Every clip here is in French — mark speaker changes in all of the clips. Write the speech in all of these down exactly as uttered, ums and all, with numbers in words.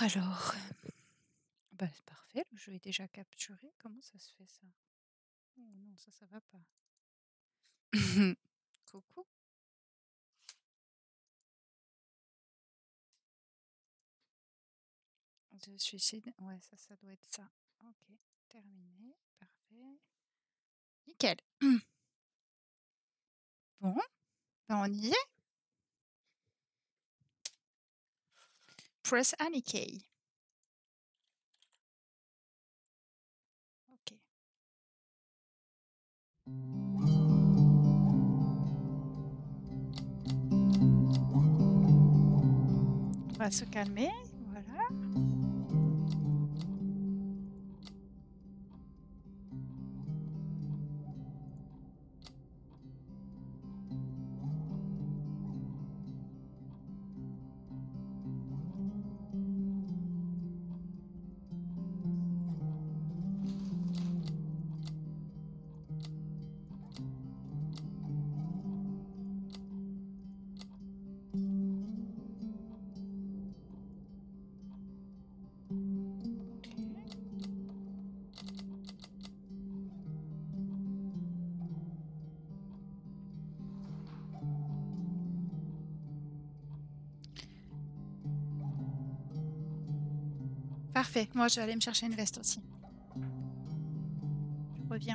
Speaker 1: alors. Bah, c'est parfait, le jeu est déjà capturé. Comment ça se fait ça? Oh non, ça, ça va pas. Coucou. The suicide. Ouais, ça, ça doit être ça. Ok, terminé. Parfait. Nickel. Bon, ben on y est. Press any key. Ok. On va se calmer. Voilà. Parfait. Moi, je vais aller me chercher une veste aussi. Je reviens.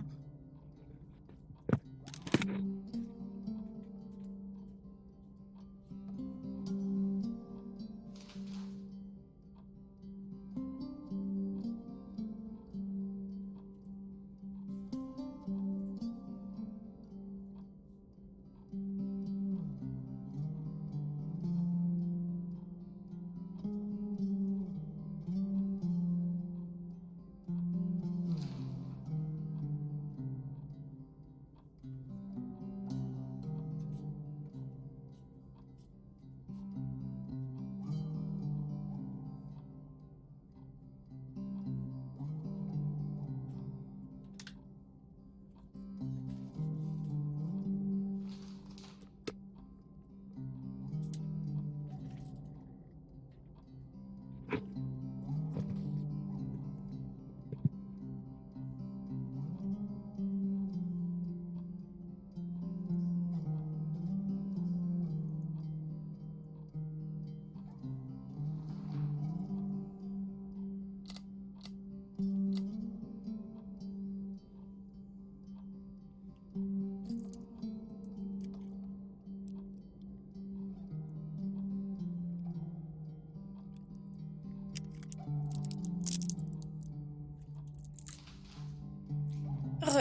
Speaker 1: Re.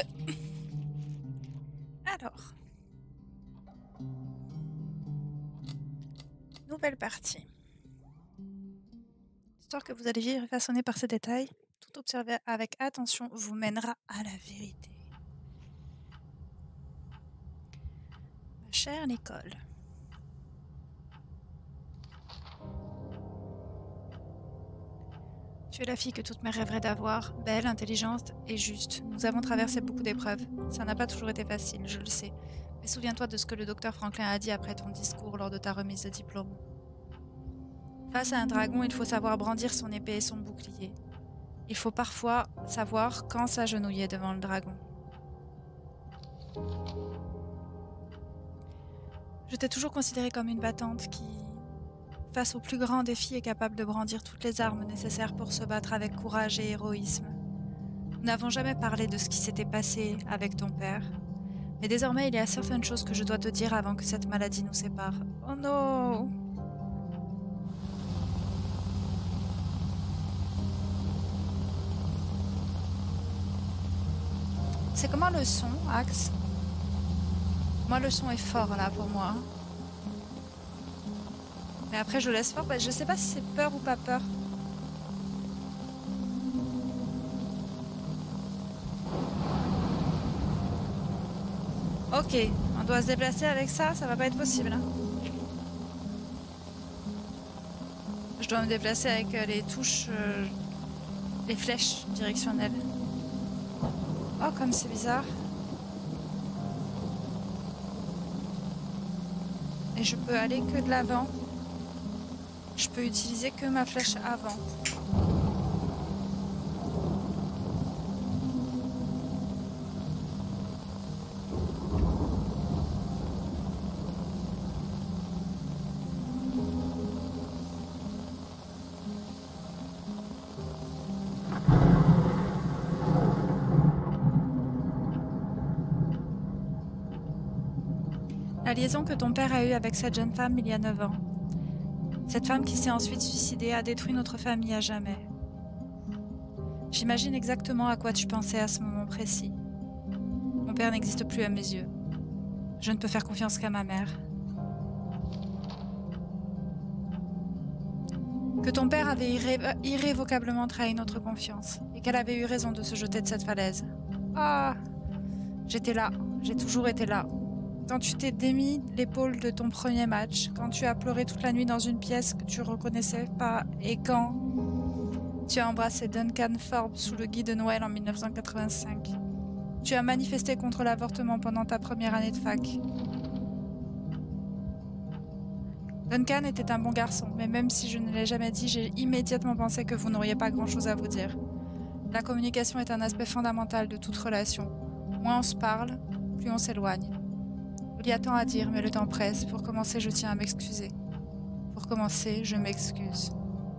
Speaker 1: Alors. Nouvelle partie. L'histoire que vous allez vivre façonnée par ces détails, tout observer avec attention vous mènera à la vérité. Ma chère Nicole. Tu es la fille que toutes mères rêveraient d'avoir, belle, intelligente et juste. Nous avons traversé beaucoup d'épreuves. Ça n'a pas toujours été facile, je le sais. Mais souviens-toi de ce que le docteur Franklin a dit après ton discours lors de ta remise de diplôme. Face à un dragon, il faut savoir brandir son épée et son bouclier. Il faut parfois savoir quand s'agenouiller devant le dragon. Je t'ai toujours considérée comme une battante qui, face aux plus grands défis, est capable de brandir toutes les armes nécessaires pour se battre avec courage et héroïsme. Nous n'avons jamais parlé de ce qui s'était passé avec ton père. Mais désormais, il y a certaines choses que je dois te dire avant que cette maladie nous sépare. Oh non! C'est comment le son, Axe? Moi, le son est fort là pour moi. Mais après, je laisse fort. Bah, je sais pas si c'est peur ou pas peur. Ok, on doit se déplacer avec ça, ça va pas être possible. Hein. Je dois me déplacer avec euh, les touches, euh, les flèches directionnelles. Oh, comme c'est bizarre. Et je peux aller que de l'avant. Je peux utiliser que ma flèche avant. La liaison que ton père a eue avec cette jeune femme il y a neuf ans. Cette femme qui s'est ensuite suicidée a détruit notre famille à jamais. J'imagine exactement à quoi tu pensais à ce moment précis. Mon père n'existe plus à mes yeux. Je ne peux faire confiance qu'à ma mère. Que ton père avait irré irrévocablement trahi notre confiance et qu'elle avait eu raison de se jeter de cette falaise. Ah, j'étais là, j'ai toujours été là. Quand tu t'es démis l'épaule de ton premier match, quand tu as pleuré toute la nuit dans une pièce que tu reconnaissais pas, et quand tu as embrassé Duncan Forbes sous le gui de Noël en mille neuf cent quatre-vingt-cinq. Tu as manifesté contre l'avortement pendant ta première année de fac. Duncan était un bon garçon, mais même si je ne l'ai jamais dit, j'ai immédiatement pensé que vous n'auriez pas grand-chose à vous dire. La communication est un aspect fondamental de toute relation. Moins on se parle, plus on s'éloigne. Il y a tant à dire, mais le temps presse. Pour commencer, je tiens à m'excuser. Pour commencer, je m'excuse.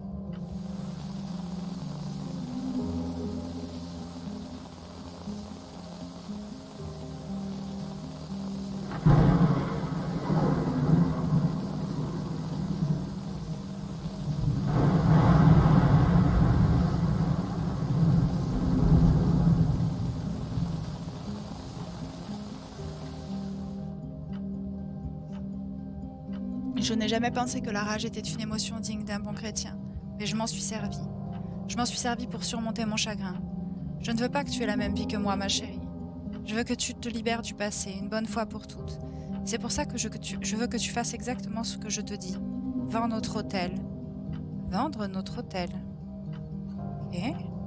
Speaker 1: Je n'ai jamais pensé que la rage était une émotion digne d'un bon chrétien, mais je m'en suis servi. Je m'en suis servi pour surmonter mon chagrin. Je ne veux pas que tu aies la même vie que moi, ma chérie. Je veux que tu te libères du passé, une bonne fois pour toutes. C'est pour ça que je, que tu, je veux que tu fasses exactement ce que je te dis. Vends notre hôtel. Vendre notre hôtel. Ok.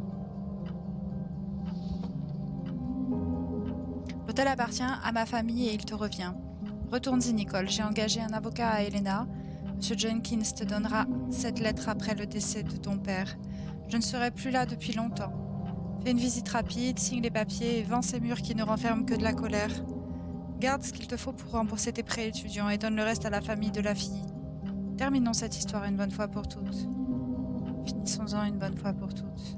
Speaker 1: L'hôtel appartient à ma famille et il te revient. Retourne-y, Nicole. J'ai engagé un avocat à Helena. Monsieur Jenkins te donnera cette lettre après le décès de ton père. Je ne serai plus là depuis longtemps. Fais une visite rapide, signe les papiers et vends ces murs qui ne renferment que de la colère. Garde ce qu'il te faut pour rembourser tes prêts étudiants et donne le reste à la famille de la fille. Terminons cette histoire une bonne fois pour toutes. Finissons-en une bonne fois pour toutes.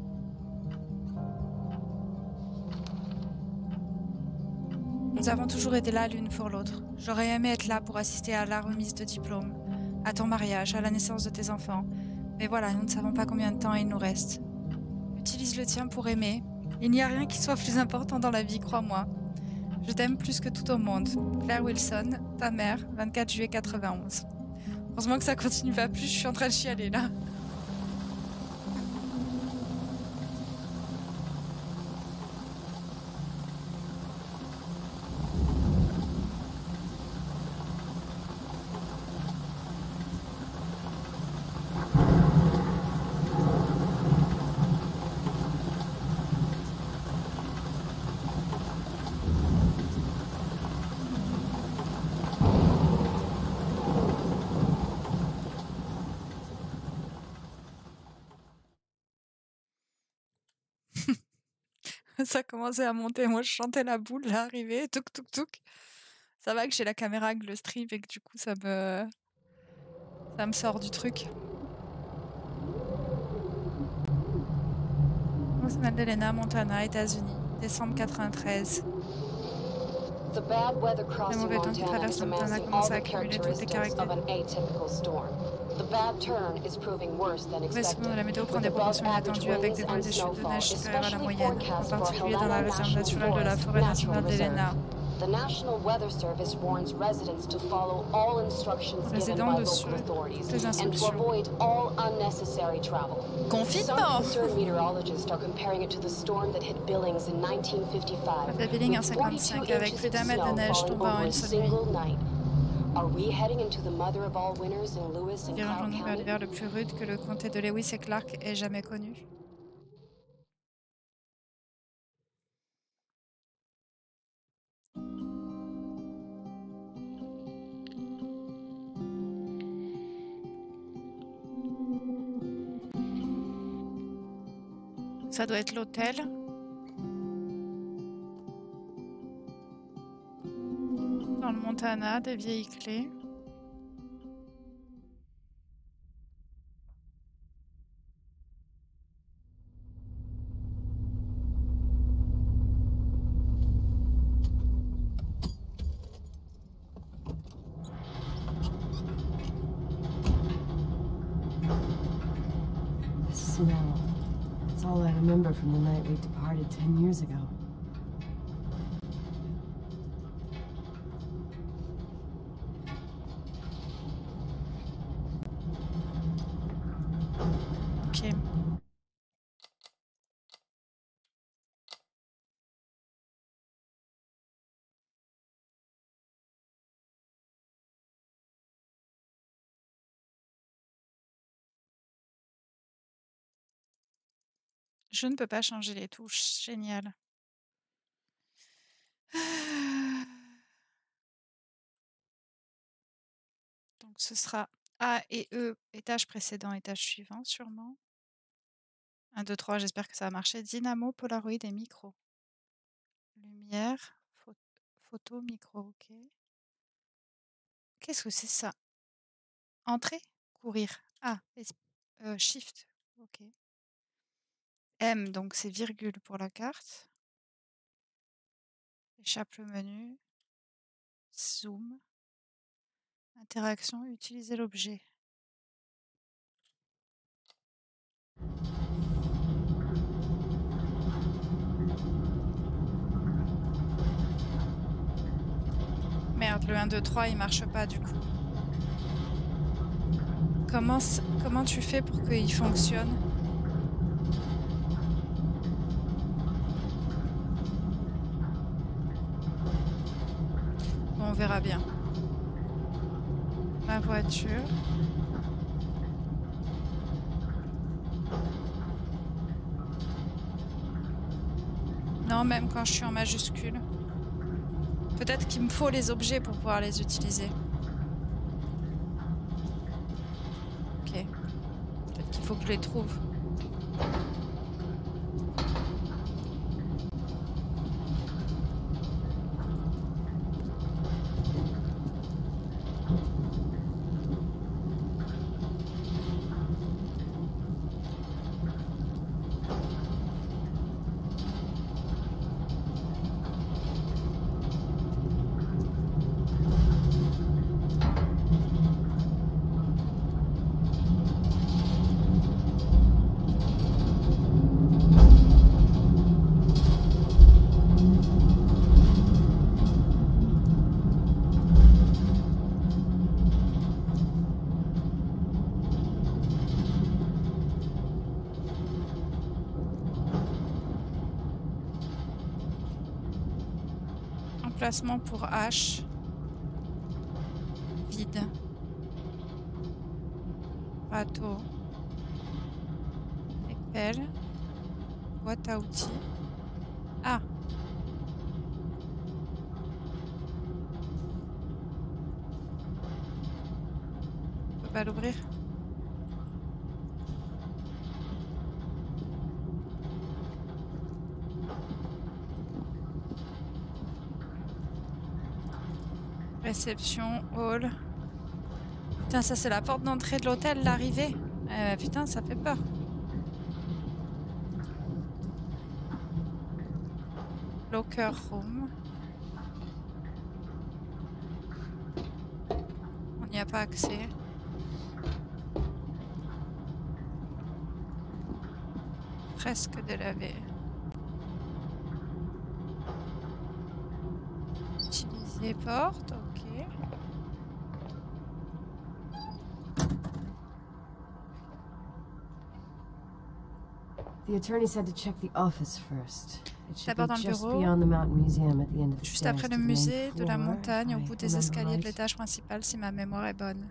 Speaker 1: Nous avons toujours été là l'une pour l'autre. J'aurais aimé être là pour assister à la remise de diplôme, à ton mariage, à la naissance de tes enfants. Mais voilà, nous ne savons pas combien de temps il nous reste. Utilise le tien pour aimer. Il n'y a rien qui soit plus important dans la vie, crois-moi. Je t'aime plus que tout au monde. Claire Wilson, ta mère, vingt-quatre juillet quatre-vingt-onze. Heureusement que ça continue pas plus, je suis en train de chialer là. Ça commençait à monter, moi je chantais la boule là, arrivée, touk touk touk. Ça va que j'ai la caméra avec le stream et que du coup ça me... ça me sort du truc. National d'Helena, Montana, États-Unis, décembre quatre-vingt-treize. Le mauvais temps qui traverse le Montana commence à accumuler toutes les caractéristiques. Le second de la météo prend des proportions inattendues avec des vols de chute de neige supérieures à la moyenne, en particulier dans la réserve naturelle de la forêt nationale d'Helena. Résidents de suivre toutes les instructions. Confinement! La Billings en cinquante-cinq avec plus d'un mètre de neige tombant en une seule nuit. Dirigeons-nous vers l'hiver le plus rude que le comté de Lewis et Clark ait jamais connu. Ça doit être l'hôtel. Dans le Montana, des vieilles clés.
Speaker 2: The smell. That's all I remember from the night we departed ten years ago.
Speaker 1: Ok. Je ne peux pas changer les touches. Génial. Donc ce sera A et E, étage précédent, étage suivant, sûrement. un, deux, trois, j'espère que ça va marcher. Dynamo, Polaroid et micro. Lumière, pho- photo, micro, ok. Qu'est-ce que c'est ça? Entrée? Courir. Ah, es- euh, shift, ok. M, donc c'est virgule pour la carte. Échappe le menu. Zoom. Interaction, utiliser l'objet. Merde, le un, deux, trois, il marche pas du coup. Comment, c- comment tu fais pour qu'il fonctionne? Bon, on verra bien. Ma voiture. Non, même quand je suis en majuscule. Peut-être qu'il me faut les objets pour pouvoir les utiliser. Ok. Peut-être qu'il faut que je les trouve. Emplacement pour H. Vide. Râteau. Pelle. Boîte à outils. Ah. On peut pas l'ouvrir. Réception, hall. Putain, ça c'est la porte d'entrée de l'hôtel, l'arrivée. Euh, putain, ça fait peur. Locker room. On n'y a pas accès. Fresque délavée. Utiliser porte, ok.
Speaker 2: The attorney said to check the office first. It should
Speaker 1: D'abord
Speaker 2: be
Speaker 1: dans le
Speaker 2: just
Speaker 1: bureau,
Speaker 2: beyond the mountain museum at the end of the
Speaker 1: juste
Speaker 2: stairs
Speaker 1: après
Speaker 2: to
Speaker 1: le
Speaker 2: the main
Speaker 1: musée de la
Speaker 2: floor,
Speaker 1: montagne,
Speaker 2: if
Speaker 1: au
Speaker 2: I
Speaker 1: bout des
Speaker 2: remember
Speaker 1: escaliers de
Speaker 2: right.
Speaker 1: l'étage principal, si ma mémoire est bonne.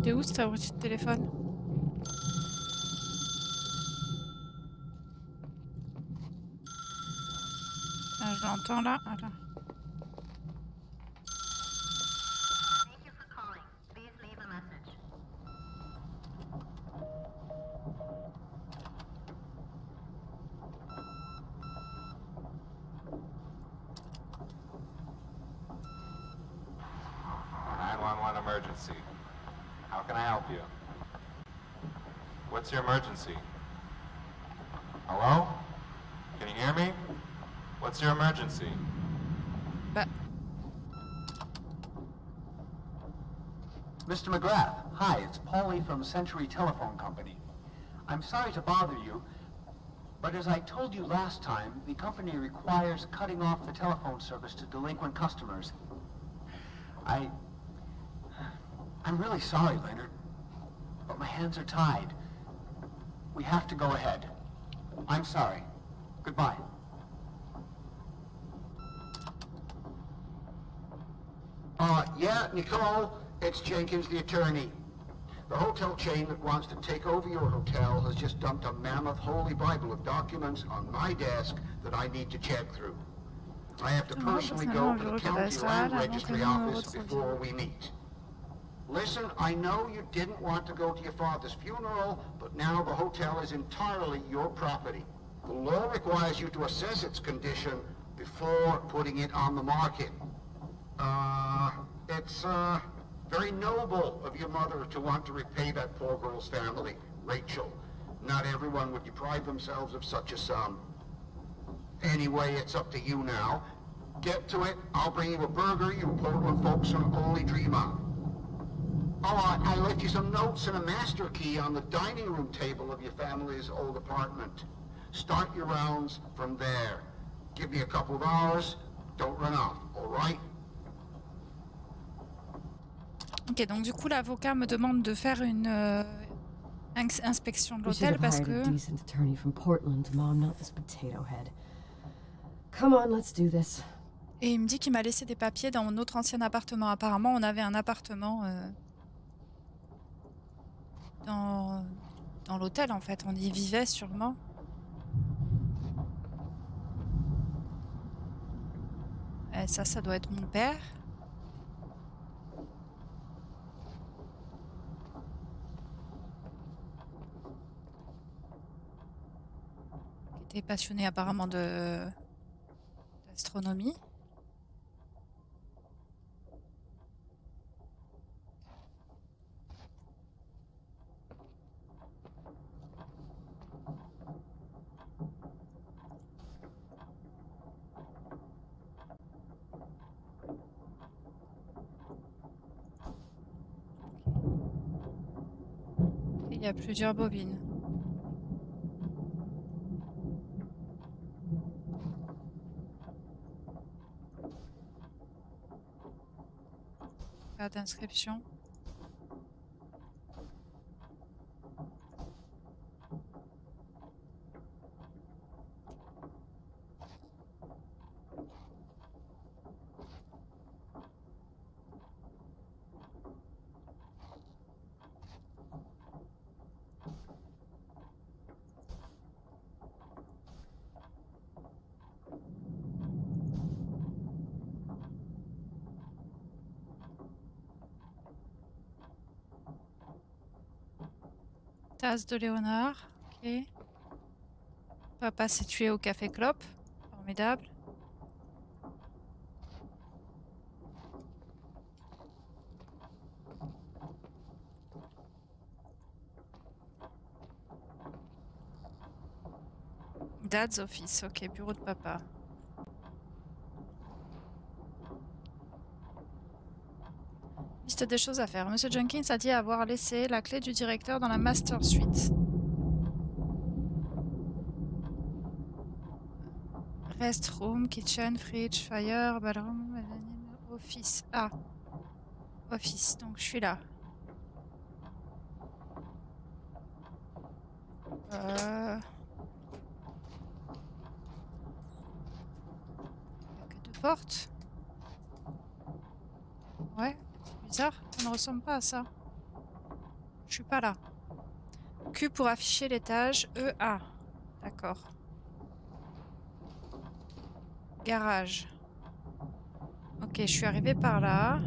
Speaker 1: T'es où cet abruti de téléphone? Ah, je l'entends là. Voilà.
Speaker 3: nine one one emergency. How can I help you? What's your emergency? Hello? Can you hear me? What's your emergency?
Speaker 1: Bah.
Speaker 4: Mister McGrath, hi, it's Paulie from Century Telephone Company. I'm sorry to bother you, but as I told you last time, the company requires cutting off the telephone service to delinquent customers. I... I'm really sorry, Leonard, but my hands are tied. We have to go ahead. I'm sorry. Goodbye.
Speaker 5: Uh, yeah, Nicole, it's Jenkins, the attorney. The hotel chain that wants to take over your hotel has just dumped a mammoth holy Bible of documents on my desk that I need to check through. I have to personally go to the county land registry office before we meet. Listen, I know you didn't want to go to your father's funeral, but now the hotel is entirely your property. The law requires you to assess its condition before putting it on the market. Uh, it's, uh, very noble of your mother to want to repay that poor girl's family, Rachel. Not everyone would deprive themselves of such a sum. Anyway, it's up to you now. Get to it, I'll bring you a burger you Portland folks can only dream of. Oh, I, I left you some notes and a master key on the dining room table of your family's old apartment. Start your rounds from there. Give me a couple of hours, don't run off, all right?
Speaker 1: Ok, donc du coup, l'avocat me demande de faire une euh, ins- inspection de
Speaker 2: We should
Speaker 1: l'hôtel
Speaker 2: have
Speaker 1: parce
Speaker 2: hired a
Speaker 1: que...
Speaker 2: decent attorney from Portland, Mom, not this potato head. Come on, let's do this.
Speaker 1: Et il me dit qu'il m'a laissé des papiers dans notre ancien appartement. Apparemment, on avait un appartement euh, dans, dans l'hôtel, en fait. On y vivait sûrement. Et ça, ça doit être mon père. Qui était passionné apparemment de d'astronomie. Il y a plusieurs bobines. Carte d'inscription. Tasse de Léonard. Ok. Papa s'est tué au café Clope. Formidable. Dad's office. Ok, bureau de papa. Liste des choses à faire. Monsieur Jenkins a dit avoir laissé la clé du directeur dans la master suite. Restroom, kitchen, fridge, fire, ballroom, office. Ah, office. Donc je suis là. Euh... Il n'y a que deux portes. Ouais, c'est bizarre. Ça ne ressemble pas à ça. Je suis pas là. Q pour afficher l'étage. E, A. D'accord. Garage. Ok, je suis arrivée par là.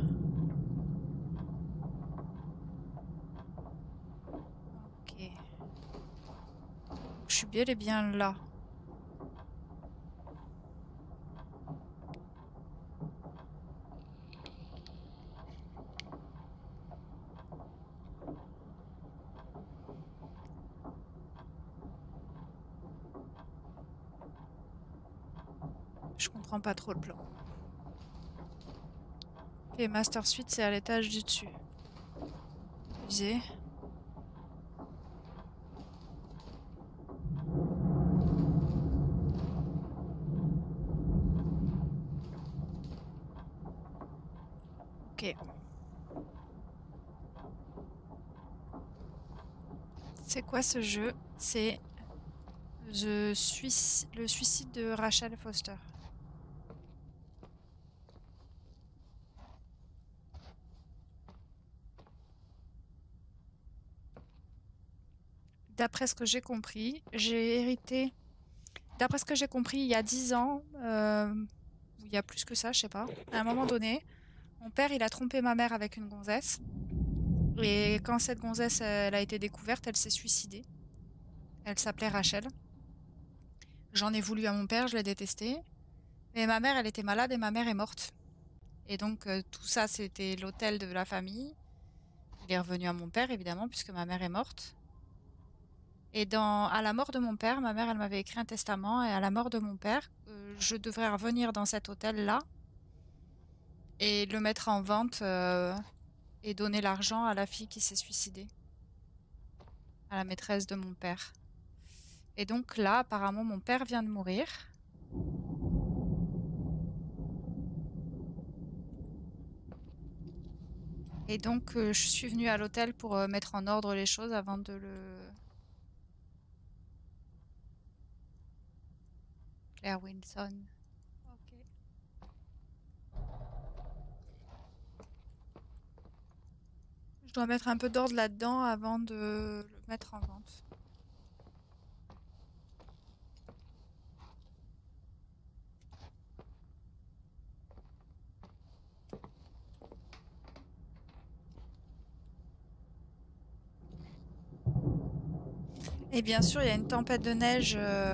Speaker 1: Ok. Je suis bel et bien là. Je comprends pas trop le plan. Ok, Master Suite, c'est à l'étage du dessus. Musée. Ok. C'est quoi ce jeu? C'est The Suic- le suicide de Rachel Foster. D'après ce que j'ai compris, j'ai hérité... D'après ce que j'ai compris, il y a dix ans, euh, ou il y a plus que ça, je sais pas, à un moment donné, mon père, il a trompé ma mère avec une gonzesse. Et quand cette gonzesse, elle a été découverte, elle s'est suicidée. Elle s'appelait Rachel. J'en ai voulu à mon père, je l'ai détesté. Mais ma mère, elle était malade et ma mère est morte. Et donc, euh, tout ça, c'était l'hôtel de la famille. Il est revenu à mon père, évidemment, puisque ma mère est morte. Et dans, à la mort de mon père, ma mère, elle m'avait écrit un testament. Et à la mort de mon père, euh, je devrais revenir dans cet hôtel-là et le mettre en vente euh, et donner l'argent à la fille qui s'est suicidée. À la maîtresse de mon père. Et donc là, apparemment, mon père vient de mourir. Et donc, euh, je suis venue à l'hôtel pour euh, mettre en ordre les choses avant de le... Claire Wilson. Ok. Je dois mettre un peu d'ordre là-dedans avant de le mettre en vente. Et bien sûr, il y a une tempête de neige. euh,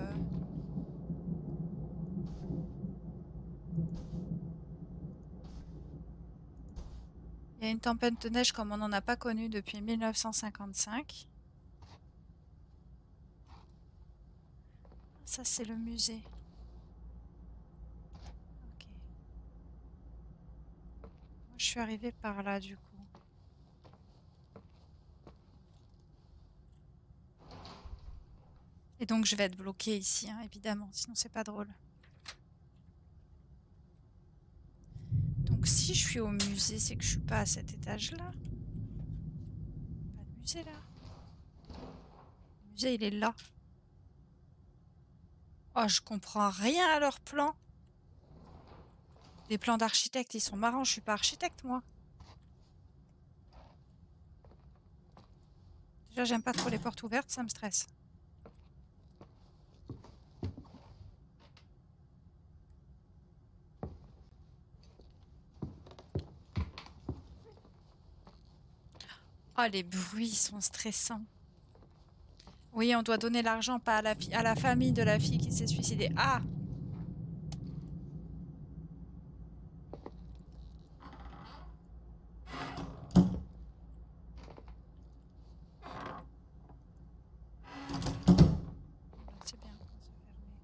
Speaker 1: Il y a une tempête de neige comme on n'en a pas connu depuis mille neuf cent cinquante-cinq. Ça, c'est le musée. Ok. Moi, je suis arrivée par là, du coup. Et donc, je vais être bloquée ici, hein, évidemment, sinon c'est pas drôle. Donc, si je suis au musée, c'est que je suis pas à cet étage-là. Pas de musée, là. Le musée, il est là. Oh, je comprends rien à leurs plans. Les plans d'architecte, ils sont marrants. Je suis pas architecte, moi. Déjà, j'aime pas trop les portes ouvertes, ça me stresse. Oh, les bruits sont stressants. Oui, on doit donner l'argent, pas à la, fi- à la famille de la fille qui s'est suicidée. Ah! C'est bien quand c'est fermé.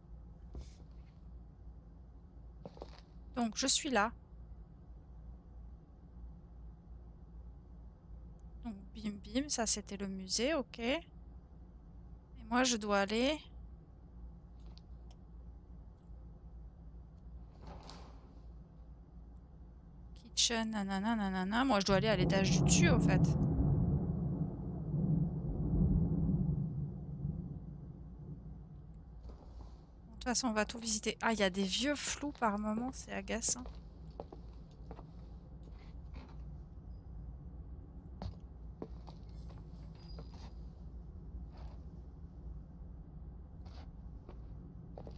Speaker 1: Donc, je suis là. Donc, bim bim, ça c'était le musée, ok. Et moi, je dois aller... Kitchen, nanana, nanana. Moi, je dois aller à l'étage du dessus, au fait. De toute façon, on va tout visiter. Ah, il y a des vieux flous par moment, c'est agaçant.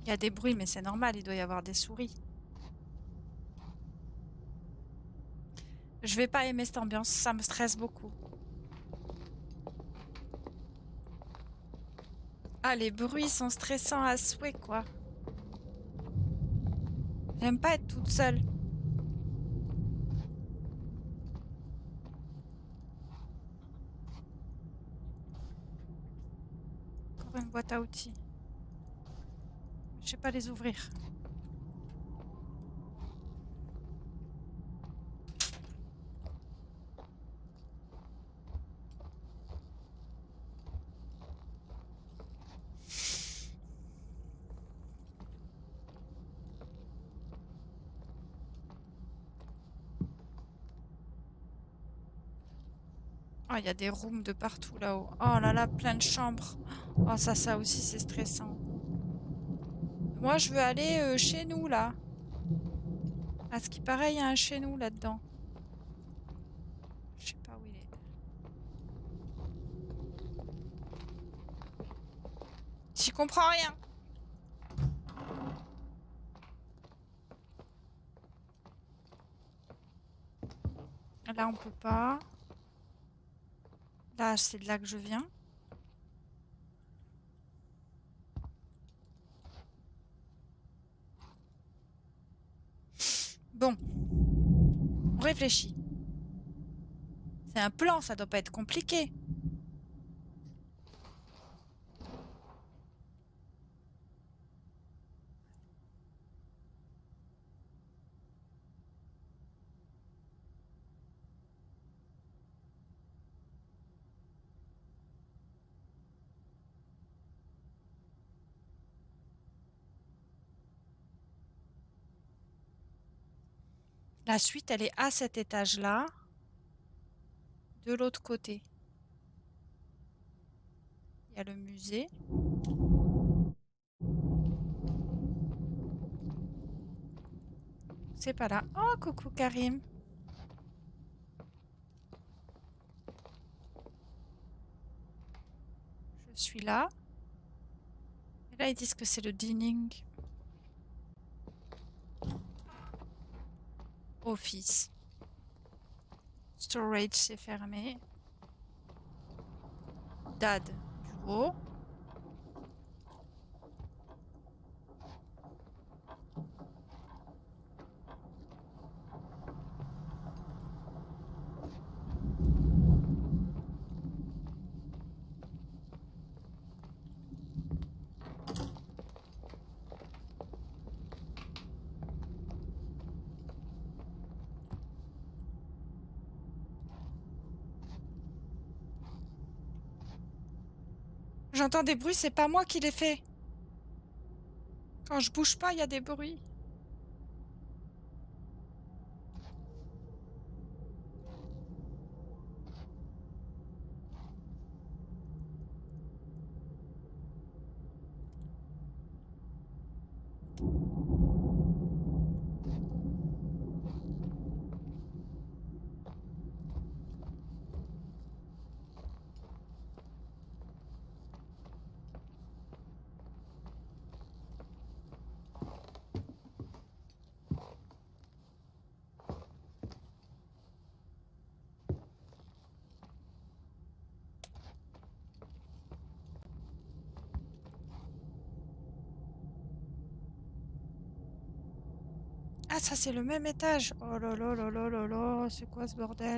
Speaker 1: Il y a des bruits, mais c'est normal, il doit y avoir des souris. Je vais pas aimer cette ambiance, ça me stresse beaucoup. Ah, les bruits sont stressants à souhait, quoi. J'aime pas être toute seule. Encore une boîte à outils. Je sais pas les ouvrir. Oh, il y a des rooms de partout là-haut. Oh là là, plein de chambres. Oh, ça, ça aussi, c'est stressant. Moi, je veux aller euh, chez nous, là. À ce qui paraît, il y a un chez nous là-dedans. Je sais pas où il est. J'y comprends rien. Là, on peut pas. Là, c'est de là que je viens. Bon. On réfléchit. C'est un plan, ça doit pas être compliqué. La suite, elle est à cet étage-là, de l'autre côté. Il y a le musée. C'est pas là. Oh, coucou Karim. Je suis là. Et là, ils disent que c'est le dining. Office. Storage, c'est fermé. Dad, bureau. J'entends des bruits, c'est pas moi qui les fais. Quand je bouge pas, il y a des bruits. Ah, ça c'est le même étage. Oh là là là là là là, c'est quoi ce bordel?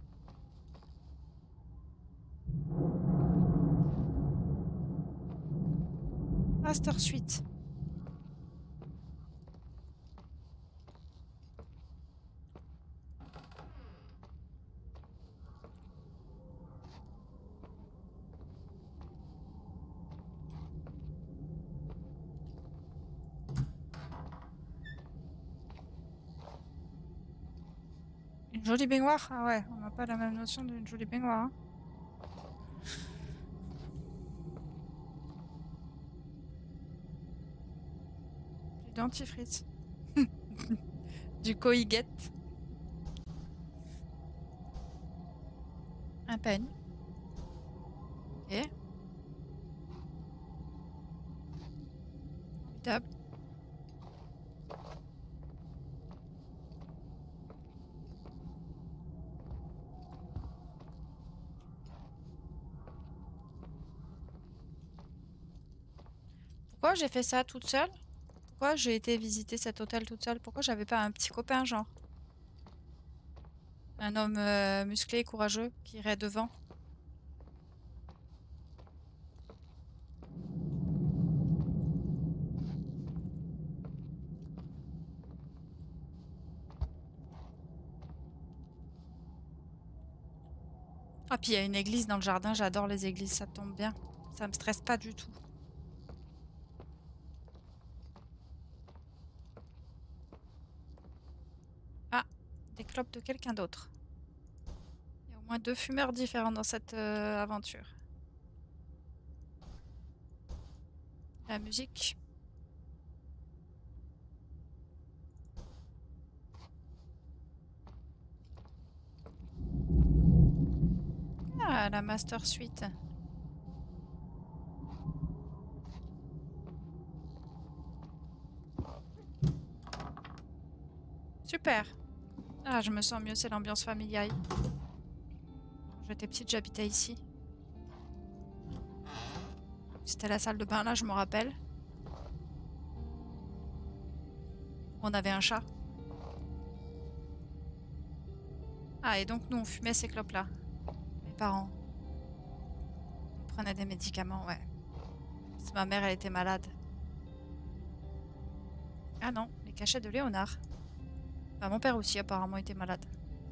Speaker 1: Master Suite. Une jolie baignoire? Ah ouais, on n'a pas la même notion d'une jolie baignoire. Hein. Du dentifrice. Du Coïguette. Un peigne. Ok. Formidable. Pourquoi j'ai fait ça toute seule? Pourquoi j'ai été visiter cet hôtel toute seule? Pourquoi j'avais pas un petit copain, genre? Un homme euh, musclé et courageux qui irait devant? Ah, puis il y a une église dans le jardin, j'adore les églises, ça tombe bien. Ça me stresse pas du tout. Ah, des clopes de quelqu'un d'autre. Il y a au moins deux fumeurs différents dans cette euh, aventure. La musique. Ah, la Master Suite. Super. Ah, je me sens mieux, c'est l'ambiance familiale. Quand j'étais petite, j'habitais ici. C'était la salle de bain, là, je me rappelle. On avait un chat. Ah, et donc nous, on fumait ces clopes-là. Mes parents. On prenait des médicaments, ouais. Parce que ma mère, elle était malade. Ah non, les cachets de Léonard. Bah, mon père aussi, apparemment, était malade.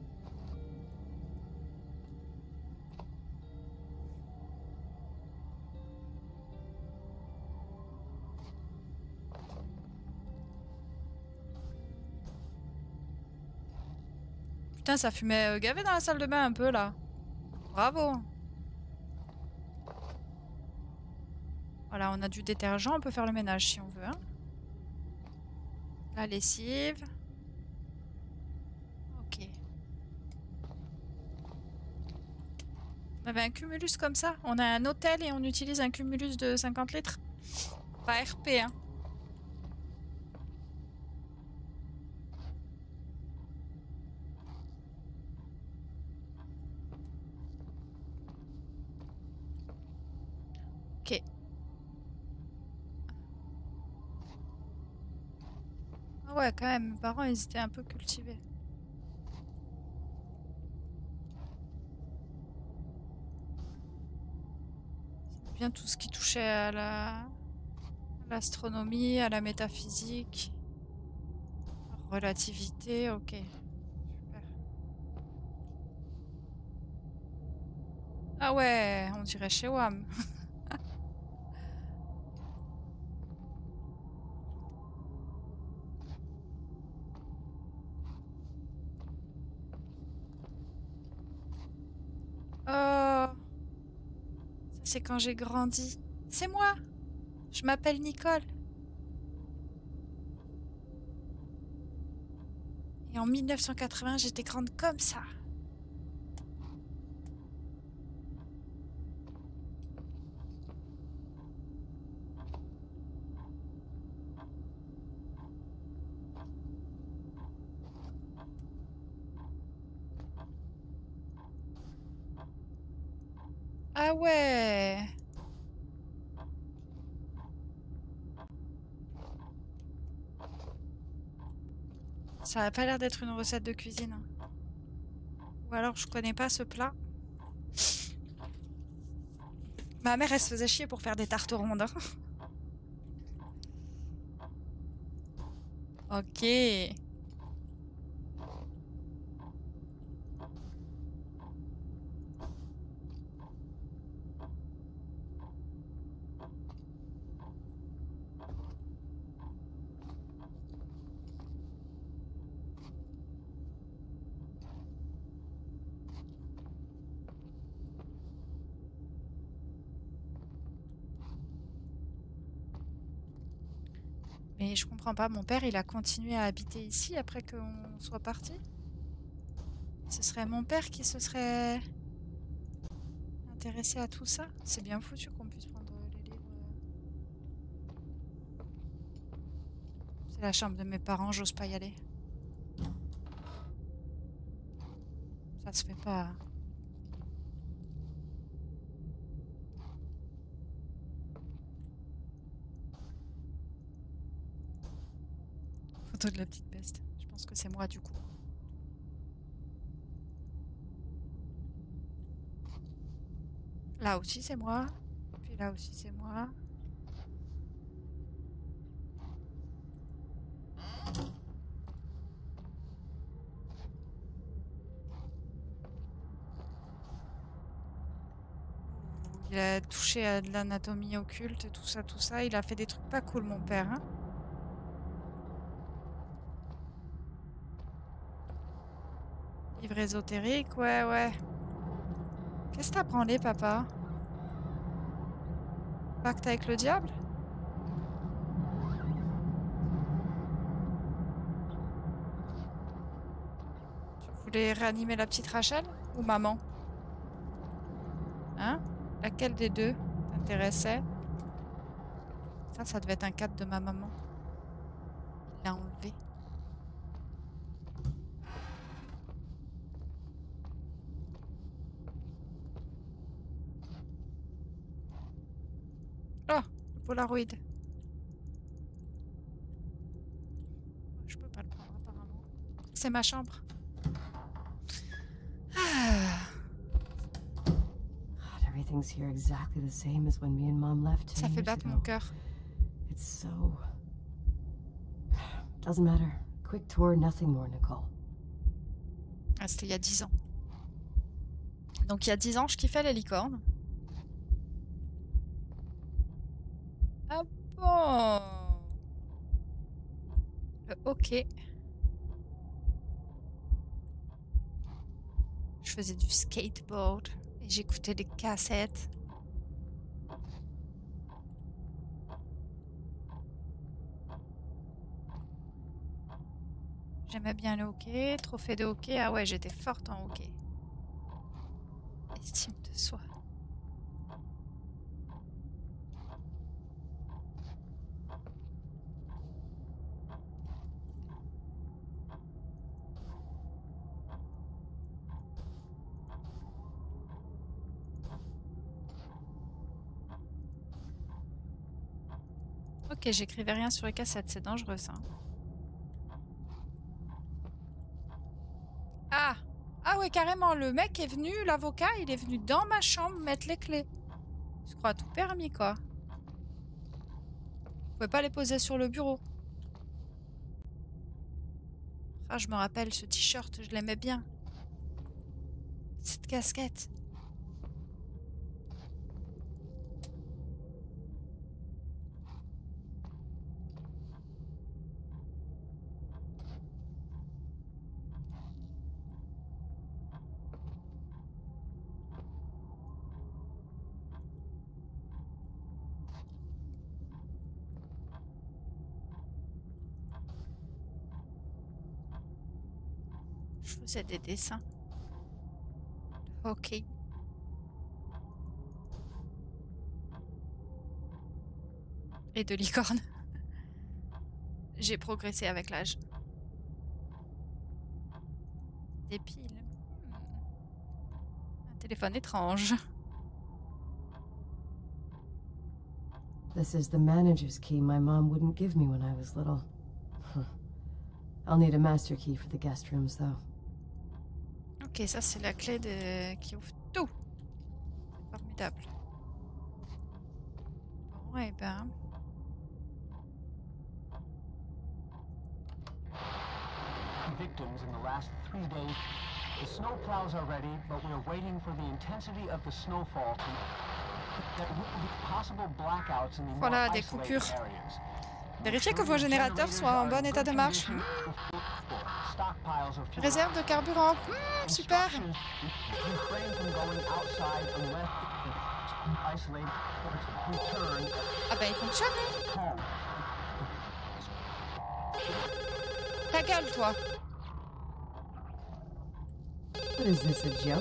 Speaker 1: Putain, ça fumait euh, gavé dans la salle de bain un peu, là. Bravo. Voilà, on a du détergent, on peut faire le ménage si on veut. Hein. La lessive. Ok. On avait un cumulus comme ça. On a un hôtel et on utilise un cumulus de cinquante litres. Pas R P, hein. Ok. Ah ouais, quand même, mes parents, ils étaient un peu cultivés. C'est bien tout ce qui touchait à la... à l'astronomie, à la métaphysique, relativité, ok. Super. Ah ouais, on dirait chez W A M. Oh, ça c'est quand j'ai grandi. C'est moi. Je m'appelle Nicole. Et en mille neuf cent quatre-vingts, j'étais grande comme ça. Ah ouais. Ça a pas l'air d'être une recette de cuisine. Ou alors je connais pas ce plat. Ma mère, elle se faisait chier pour faire des tartes rondes. Hein. Ok. Mais je comprends pas, mon père, il a continué à habiter ici après qu'on soit parti. Ce serait mon père qui se serait intéressé à tout ça. C'est bien foutu qu'on puisse prendre les livres. C'est la chambre de mes parents, j'ose pas y aller. Ça se fait pas. Photo de la petite peste. Je pense que c'est moi du coup. Là aussi c'est moi. Puis là aussi c'est moi. Il a touché à de l'anatomie occulte, tout ça, tout ça. Il a fait des trucs pas cool, mon père. Hein. Livre ésotérique, ouais, ouais. Qu'est-ce que t'as branlé, papa? Pacte avec le diable? Tu voulais réanimer la petite Rachel? Ou maman? Hein? Laquelle des deux t'intéressait? Ça, ça devait être un cadre de ma maman. Il l'a enlevé. Oh, le Polaroid. Je peux pas le prendre apparemment. C'est ma chambre. Ah.
Speaker 2: Everything's here exactly the same as when me and Mom left
Speaker 1: Ça
Speaker 2: ten
Speaker 1: fait
Speaker 2: years
Speaker 1: battre
Speaker 2: ago.
Speaker 1: mon cœur.
Speaker 2: It's so... Doesn't matter. Quick tour, nothing more, Nicole.
Speaker 1: Ah, c'était il y a dix ans. Donc il y a dix ans, je kiffais les licornes. Ah bon? Le hockey. Je faisais du skateboard et j'écoutais des cassettes. J'aimais bien le hockey, trophée de hockey. Ah ouais, j'étais forte en hockey. Estime de soi. Ok, j'écrivais rien sur les cassettes, c'est dangereux ça. Ah! Ah ouais, carrément, le mec est venu, l'avocat, il est venu dans ma chambre mettre les clés. Je crois tout permis, quoi. Vous pouvez pas les poser sur le bureau. Ah, je me rappelle, ce t-shirt, je l'aimais bien. Cette casquette. Je faisais des dessins. Ok. Et de licorne. J'ai progressé avec l'âge. Des piles. Hmm. Un téléphone étrange.
Speaker 2: This is the manager's key my mom wouldn't give me when I was little. Huh. I'll need a master key for the guest rooms, though.
Speaker 1: Ok, ça c'est la clé de... qui ouvre tout. Formidable. Bon, et ben...
Speaker 4: Victims in the last three days. The snow plows are ready, but we're waiting for the intensity of the snowfall to... There will be possible blackouts in the more
Speaker 1: Voilà, des
Speaker 4: isolated
Speaker 1: coupures.
Speaker 4: areas.
Speaker 1: Vérifiez que vos générateurs soient en bon état de marche. Hmm. Réserve de carburant. Hmm, super. Ah ben il fonctionne, hein. Ta gueule, toi.
Speaker 2: What is this, a joke?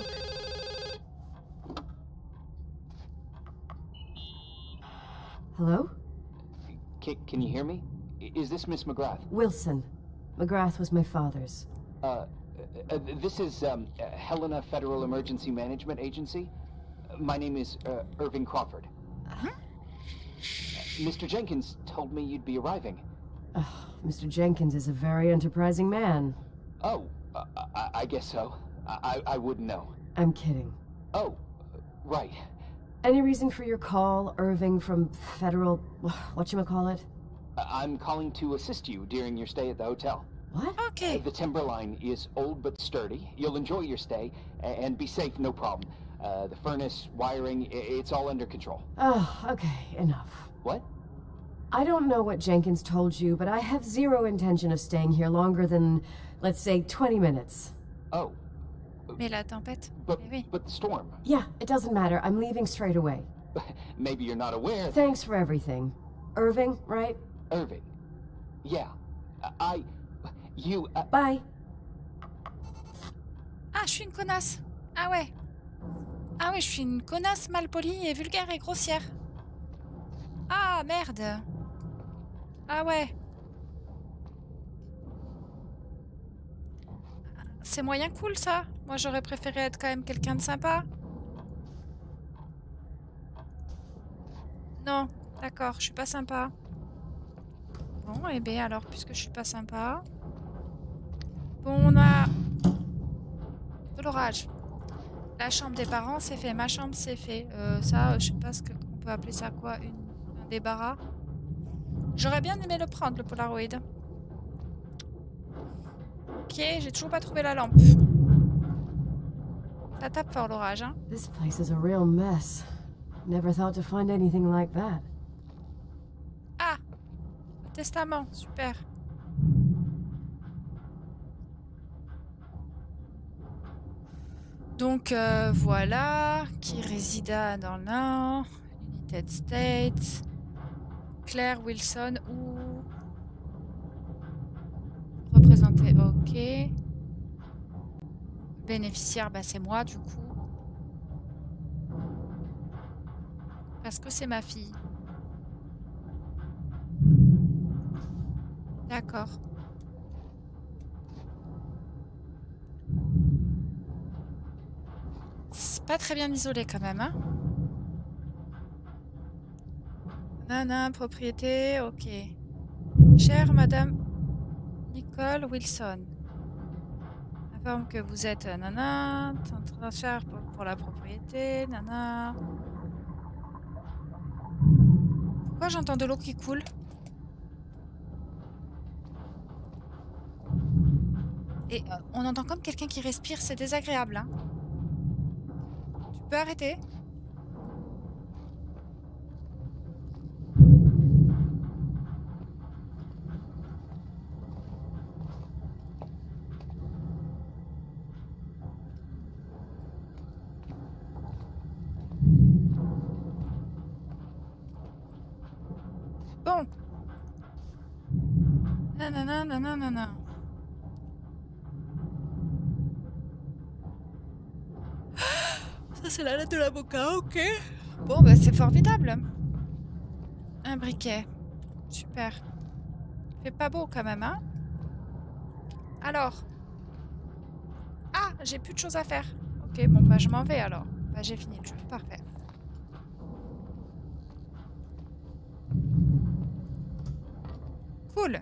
Speaker 2: Hello?
Speaker 6: Can, can you hear me? is this Miss McGrath?
Speaker 2: Wilson. McGrath was my father's.
Speaker 6: Uh, uh this is um, uh, Helena Federal Emergency Management Agency. Uh, my name is uh, Irving Crawford.
Speaker 2: Huh?
Speaker 6: Uh, Mister Jenkins told me you'd be arriving.
Speaker 2: Oh, Mister Jenkins is a very enterprising man.
Speaker 6: Oh, uh, I, I guess so. I, I wouldn't know.
Speaker 2: I'm kidding.
Speaker 6: Oh, right.
Speaker 2: Any reason for your call, Irving from Federal... whatchamacallit?
Speaker 6: I'm calling to assist you during your stay at the hotel.
Speaker 2: What?
Speaker 1: Okay.
Speaker 6: Uh, the Timberline is old but sturdy. You'll enjoy your stay, and be safe, no problem. Uh, the furnace, wiring, it's all under control.
Speaker 2: Oh, okay, enough.
Speaker 6: What?
Speaker 2: I don't know what Jenkins told you, but I have zero intention of staying here longer than, let's say, twenty minutes.
Speaker 6: Oh.
Speaker 1: Mais la tempête.
Speaker 6: But,
Speaker 1: Eh oui.
Speaker 6: but the storm.
Speaker 2: Yeah, it doesn't matter. I'm leaving straight away.
Speaker 6: Maybe you're not aware.
Speaker 2: Thanks for everything. Irving, right?
Speaker 6: Irving. Yeah. I... You... Uh...
Speaker 2: Bye.
Speaker 1: Ah, je suis une connasse. Ah ouais. Ah oui, je suis une connasse malpolie et vulgaire et grossière. Ah, merde. Ah ouais. C'est moyen cool, ça. Moi, j'aurais préféré être quand même quelqu'un de sympa. Non, d'accord, je suis pas sympa. Bon, et bien alors, puisque je suis pas sympa... Bon, on a... de l'orage. La chambre des parents, c'est fait. Ma chambre, c'est fait. Euh, ça, je sais pas ce que... On peut appeler ça quoi, une... un débarras. J'aurais bien aimé le prendre, le Polaroid. Ok, j'ai toujours pas trouvé la lampe. Ça tape fort l'orage, hein.
Speaker 2: This place is a real mess. Never thought to find anything like that.
Speaker 1: Ah! Le testament, super. Donc euh, voilà, qui résida dans l'un, United States, Claire Wilson ou représenté, ok. Bénéficiaire, bah c'est moi du coup. Parce que c'est ma fille. D'accord. C'est pas très bien isolé quand même, hein. Nana, propriété, ok. Chère Madame Nicole Wilson. Informe que vous êtes nana, transfert pour, pour la propriété, nana. Pourquoi j'entends de l'eau qui coule? Et euh, on entend comme quelqu'un qui respire, c'est désagréable, hein. Tu peux arrêter? Bon. Nanana, nanana, nanana. Ça, c'est la lettre de l'avocat, ok. Bon, bah, c'est formidable. Un briquet. Super. Fait pas beau quand même, hein. Alors. Ah, j'ai plus de choses à faire. Ok, bon, bah, je m'en vais alors. Bah, j'ai fini le jeu. Parfait. Cool.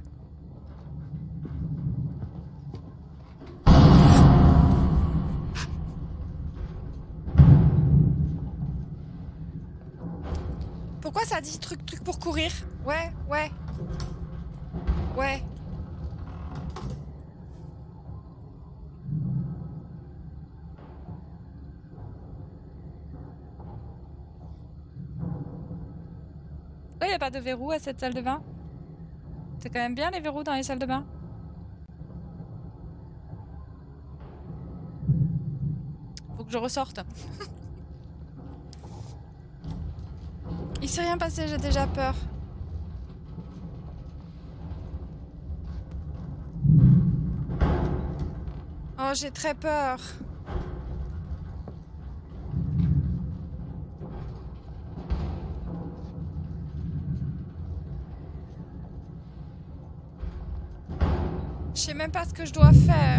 Speaker 1: Pourquoi ça dit truc truc pour courir? Ouais, ouais. Ouais. Oh, y a pas de verrou à cette salle de bain? C'est quand même bien les verrous dans les salles de bain. Faut que je ressorte. Il s'est rien passé, j'ai déjà peur. Oh, j'ai très peur. Je sais même pas ce que je dois faire.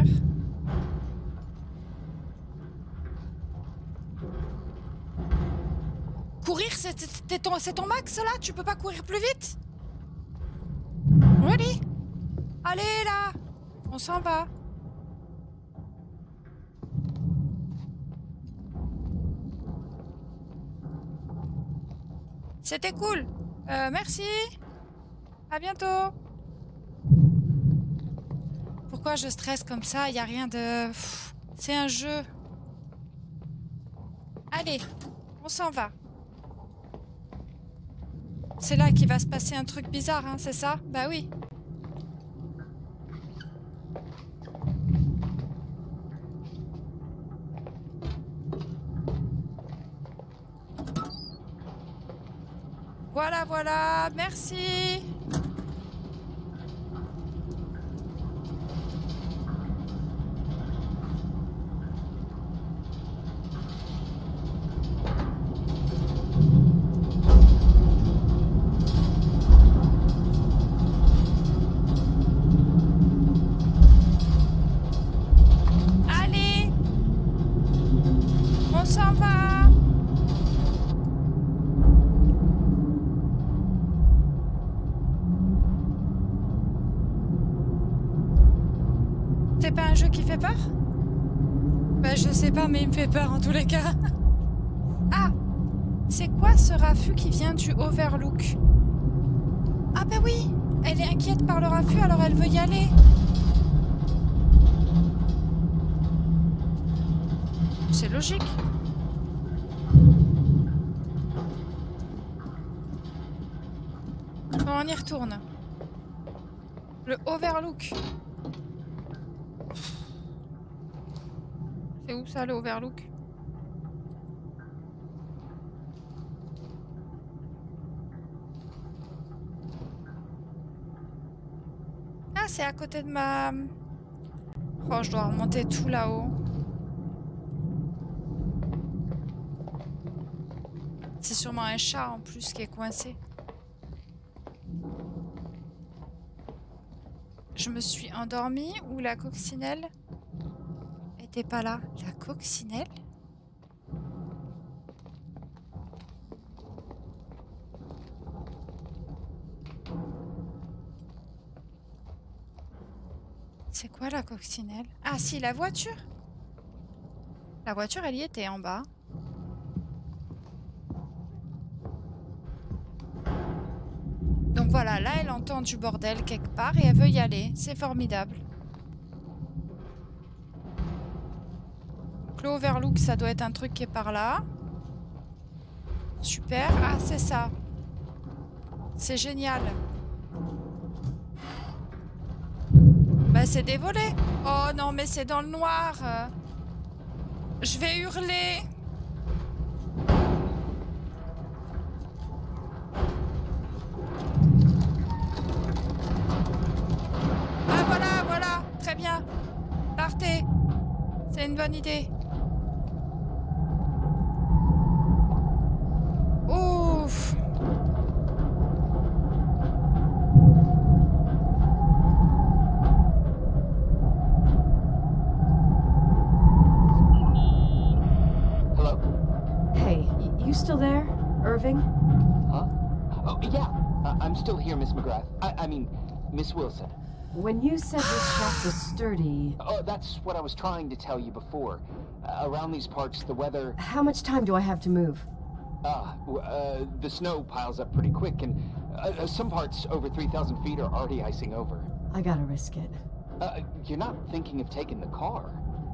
Speaker 1: Courir, c'est ton, c'est ton max là? Tu peux pas courir plus vite? Ready? Allez là! On s'en va. C'était cool. Euh, merci. À bientôt. Pourquoi je stresse comme ça? Il y a rien de... C'est un jeu. Allez, on s'en va. C'est là qu'il va se passer un truc bizarre, hein, c'est ça? Bah oui. Voilà, voilà, merci. Allez, on s'en va. C'est pas un jeu qui fait peur? Bah je sais pas, mais il me fait peur en tous les cas. Ah! C'est quoi ce raffut qui vient du Overlook? Ah bah oui! Elle est inquiète par le raffut, alors elle veut y aller. C'est logique. Bon, on y retourne. Le Overlook. C'est où ça, le Overlook? Ah, c'est à côté de ma... Oh, je dois remonter tout là-haut. C'est sûrement un chat en plus qui est coincé. Je me suis endormie ou la coccinelle était pas là? La coccinelle? C'est quoi la coccinelle? Ah si, la voiture. La voiture, elle y était en bas. Donc voilà, là elle entend du bordel quelque part et elle veut y aller. C'est formidable. Donc l'Overlook, ça doit être un truc qui est par là. Super. Ah, c'est ça. C'est génial. Bah c'est des volets. Oh non, mais c'est dans le noir. Je vais hurler. Ah voilà, voilà. Très bien. Partez. C'est une bonne idée. Ouf.
Speaker 6: Hello?
Speaker 2: Hey, y- you still there, Irving?
Speaker 6: Huh? Oh, yeah. Uh, I'm still here, Miss McGrath. I, I mean, Miss Wilson.
Speaker 2: When you said this shaft was sturdy,
Speaker 6: Oh, that's what I was trying to tell you before. Uh, around these parts, the weather...
Speaker 2: how much time do I have to move?
Speaker 6: Ah, w- uh, the snow piles up pretty quick, and uh, uh, some parts over three thousand feet are already icing over.
Speaker 2: I gotta risk it.
Speaker 6: Uh, you're not thinking of taking the car?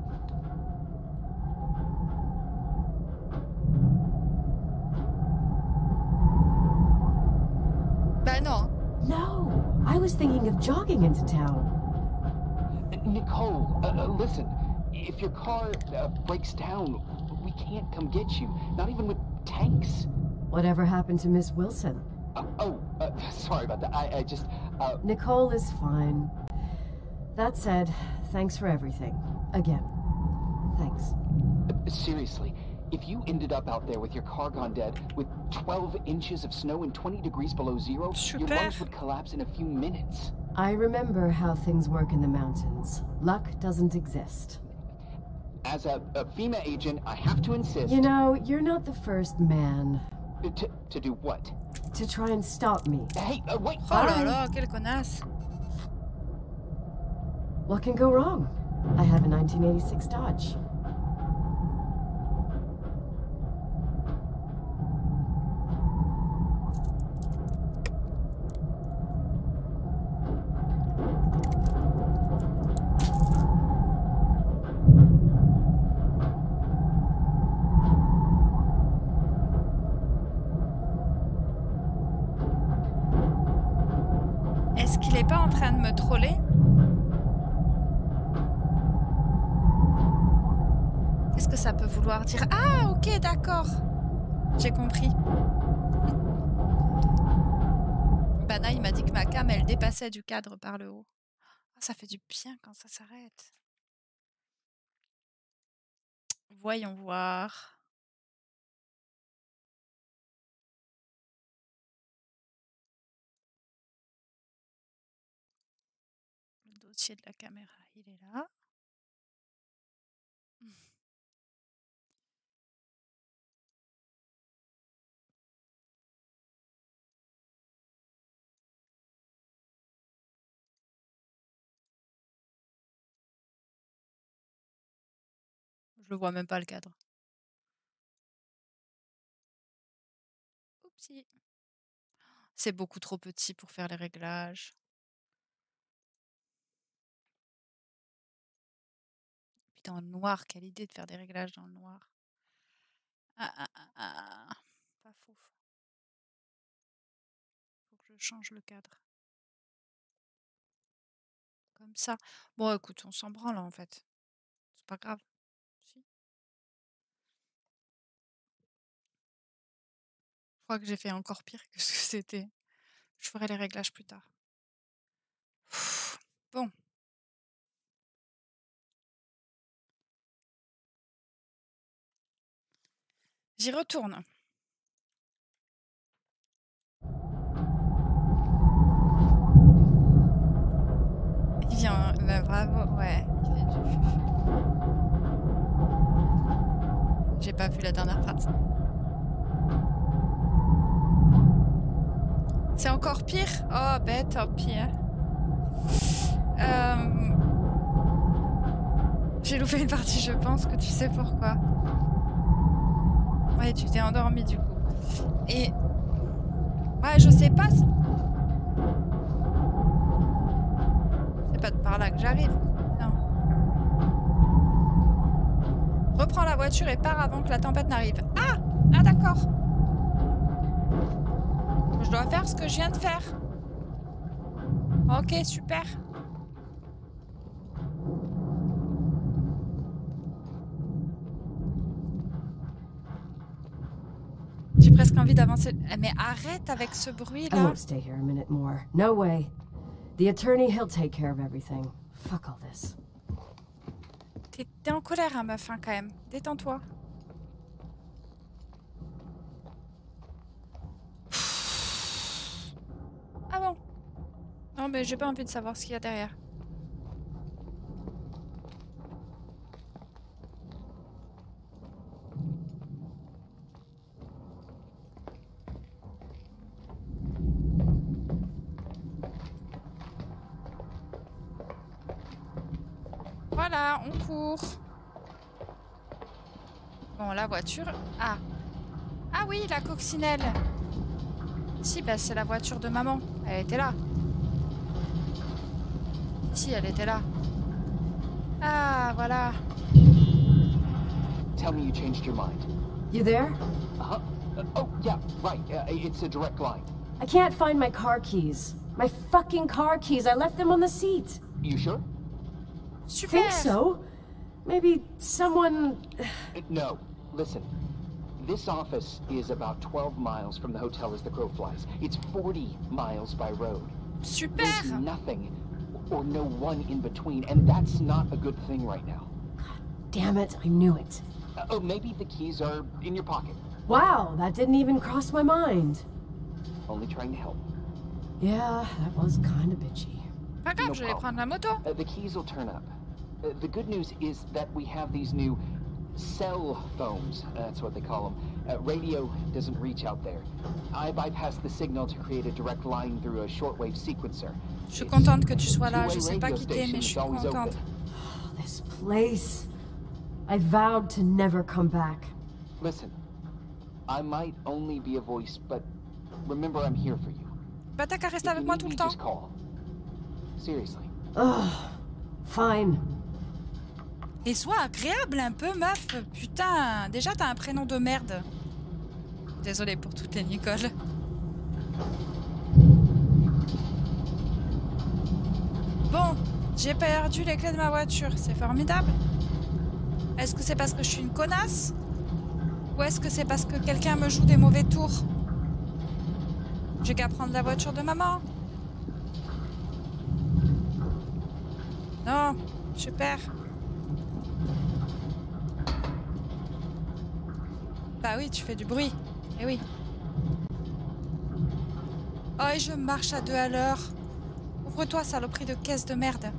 Speaker 1: Bah non.
Speaker 2: No, I was thinking of jogging into town.
Speaker 6: Nicole, uh, uh, listen. If your car uh, breaks down, we can't come get you. Not even with tanks.
Speaker 2: Whatever happened to Miss Wilson?
Speaker 6: Uh, oh, uh, sorry about that. I, I just... Uh,
Speaker 2: Nicole is fine. That said, thanks for everything. Again. Thanks.
Speaker 6: seriously, if you ended up out there with your car gone dead, with twelve inches of snow and twenty degrees below zero,
Speaker 1: Super.
Speaker 6: your lungs would collapse in a few minutes.
Speaker 2: I remember how things work in the mountains. Luck doesn't exist.
Speaker 6: As a, a FEMA agent, I have to insist...
Speaker 2: You know, you're not the first man.
Speaker 6: To, to do what?
Speaker 2: To try and stop me.
Speaker 6: Hey, uh, wait!
Speaker 1: Oh là là, quelle connasse!
Speaker 2: What can go wrong? I have a nineteen eighty-six Dodge.
Speaker 1: Est-ce qu'il est pas en train de me troller? Qu'est-ce que ça peut vouloir dire? Ah, ok, d'accord. J'ai compris. Bana, il m'a dit que ma cam, elle dépassait du cadre par le haut. Oh, ça fait du bien quand ça s'arrête. Voyons voir. Le dossier de la caméra, il est là. Je le vois même pas le cadre. Oupsie. C'est beaucoup trop petit pour faire les réglages. Puis dans le noir, quelle idée de faire des réglages dans le noir. Ah ah ah ah. Pas fou. Faut que je change le cadre. Comme ça. Bon, écoute, on s'en branle en fait. C'est pas grave. Si. Je crois que j'ai fait encore pire que ce que c'était. Je ferai les réglages plus tard. Pff, bon. J'y retourne. Il vient. Bah, bravo. Ouais. Il fait du fufu. J'ai pas vu la dernière phrase. C'est encore pire? Oh, ben tant pis. Hein. Euh... J'ai loupé une partie, je pense que tu sais pourquoi. Ouais, tu t'es endormi du coup. Et... Ouais, je sais pas si... C'est pas de par là que j'arrive. Non. Reprends la voiture et pars avant que la tempête n'arrive. Ah! Ah d'accord. Je dois faire ce que je viens de faire. Ok, super. J'ai presque envie d'avancer. Mais arrête avec ce bruit
Speaker 2: I
Speaker 1: là.
Speaker 2: won't stay here a minute more. No way. The attorney, he'll take care of everything. Fuck all this.
Speaker 1: T'es t'es en colère, hein, meuf, hein, quand même. Détends-toi. Ah bon? Non, mais j'ai pas envie de savoir ce qu'il y a derrière. Voilà, on court. Bon, la voiture... Ah. Ah oui, la coccinelle. Si, bah c'est la voiture de maman. Elle était là. Si, elle était là. Ah, voilà.
Speaker 6: Tell me you changed your mind.
Speaker 2: You there?
Speaker 6: Uh-huh. Uh, oh, yeah, right. Uh, it's a direct line.
Speaker 2: I can't find my car keys. My fucking car keys. I left them on the seat.
Speaker 6: You sure?
Speaker 1: Super.
Speaker 2: Think so? Maybe someone...
Speaker 6: Uh, no. Listen. This office is about twelve miles from the hotel as the crow flies. It's forty miles by road.
Speaker 1: Super.
Speaker 6: There's nothing or no one in between, and that's not a good thing right now.
Speaker 2: Damn it, I knew it.
Speaker 6: Uh, oh, maybe the keys are in your pocket.
Speaker 2: Wow, that didn't even cross my mind.
Speaker 6: Only trying to help.
Speaker 2: Yeah, that was kinda bitchy.
Speaker 1: Pas grave,
Speaker 6: No
Speaker 1: je vais
Speaker 6: problem.
Speaker 1: prendre la moto.
Speaker 6: Uh, the keys will turn up. Uh, the good news is that we have these new cell phones. Uh, that's what they call them. Uh, radio doesn't reach out there. I bypassed the signal to create a direct line through a shortwave sequencer.
Speaker 1: Je suis contente que tu sois là. Je
Speaker 6: Two-way
Speaker 1: sais pas
Speaker 6: radio
Speaker 1: quitter,
Speaker 6: station
Speaker 1: mais je
Speaker 6: is
Speaker 1: suis
Speaker 6: always
Speaker 1: contente.
Speaker 6: open.
Speaker 2: This place. I vowed to never come back.
Speaker 6: Listen, I might only be a voice, but remember I'm here for you.
Speaker 1: Bah t'as qu'à rester
Speaker 6: If
Speaker 1: avec
Speaker 6: you
Speaker 1: moi
Speaker 6: need
Speaker 1: tout
Speaker 6: me,
Speaker 1: le temps.
Speaker 6: just call. Seriously.
Speaker 2: Ugh. Fine.
Speaker 1: Et sois agréable un peu, meuf. Putain, déjà t'as un prénom de merde. Désolée pour toutes les Nicole. Bon, j'ai perdu les clés de ma voiture. C'est formidable. Est-ce que c'est parce que je suis une connasse? Ou est-ce que c'est parce que quelqu'un me joue des mauvais tours? J'ai qu'à prendre la voiture de maman. Non, super. Bah oui, tu fais du bruit. Eh oui. Oh, et je marche à deux à l'heure. Ouvre-toi, saloperie de caisse de merde.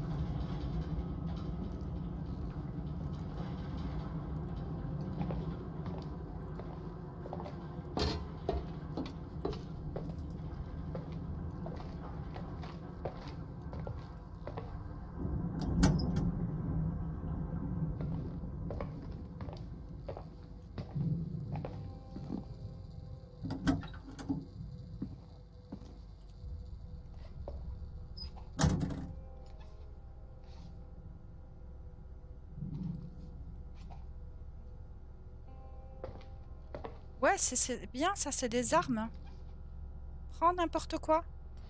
Speaker 1: Ouais, c'est bien, ça, c'est des armes. Prends n'importe quoi.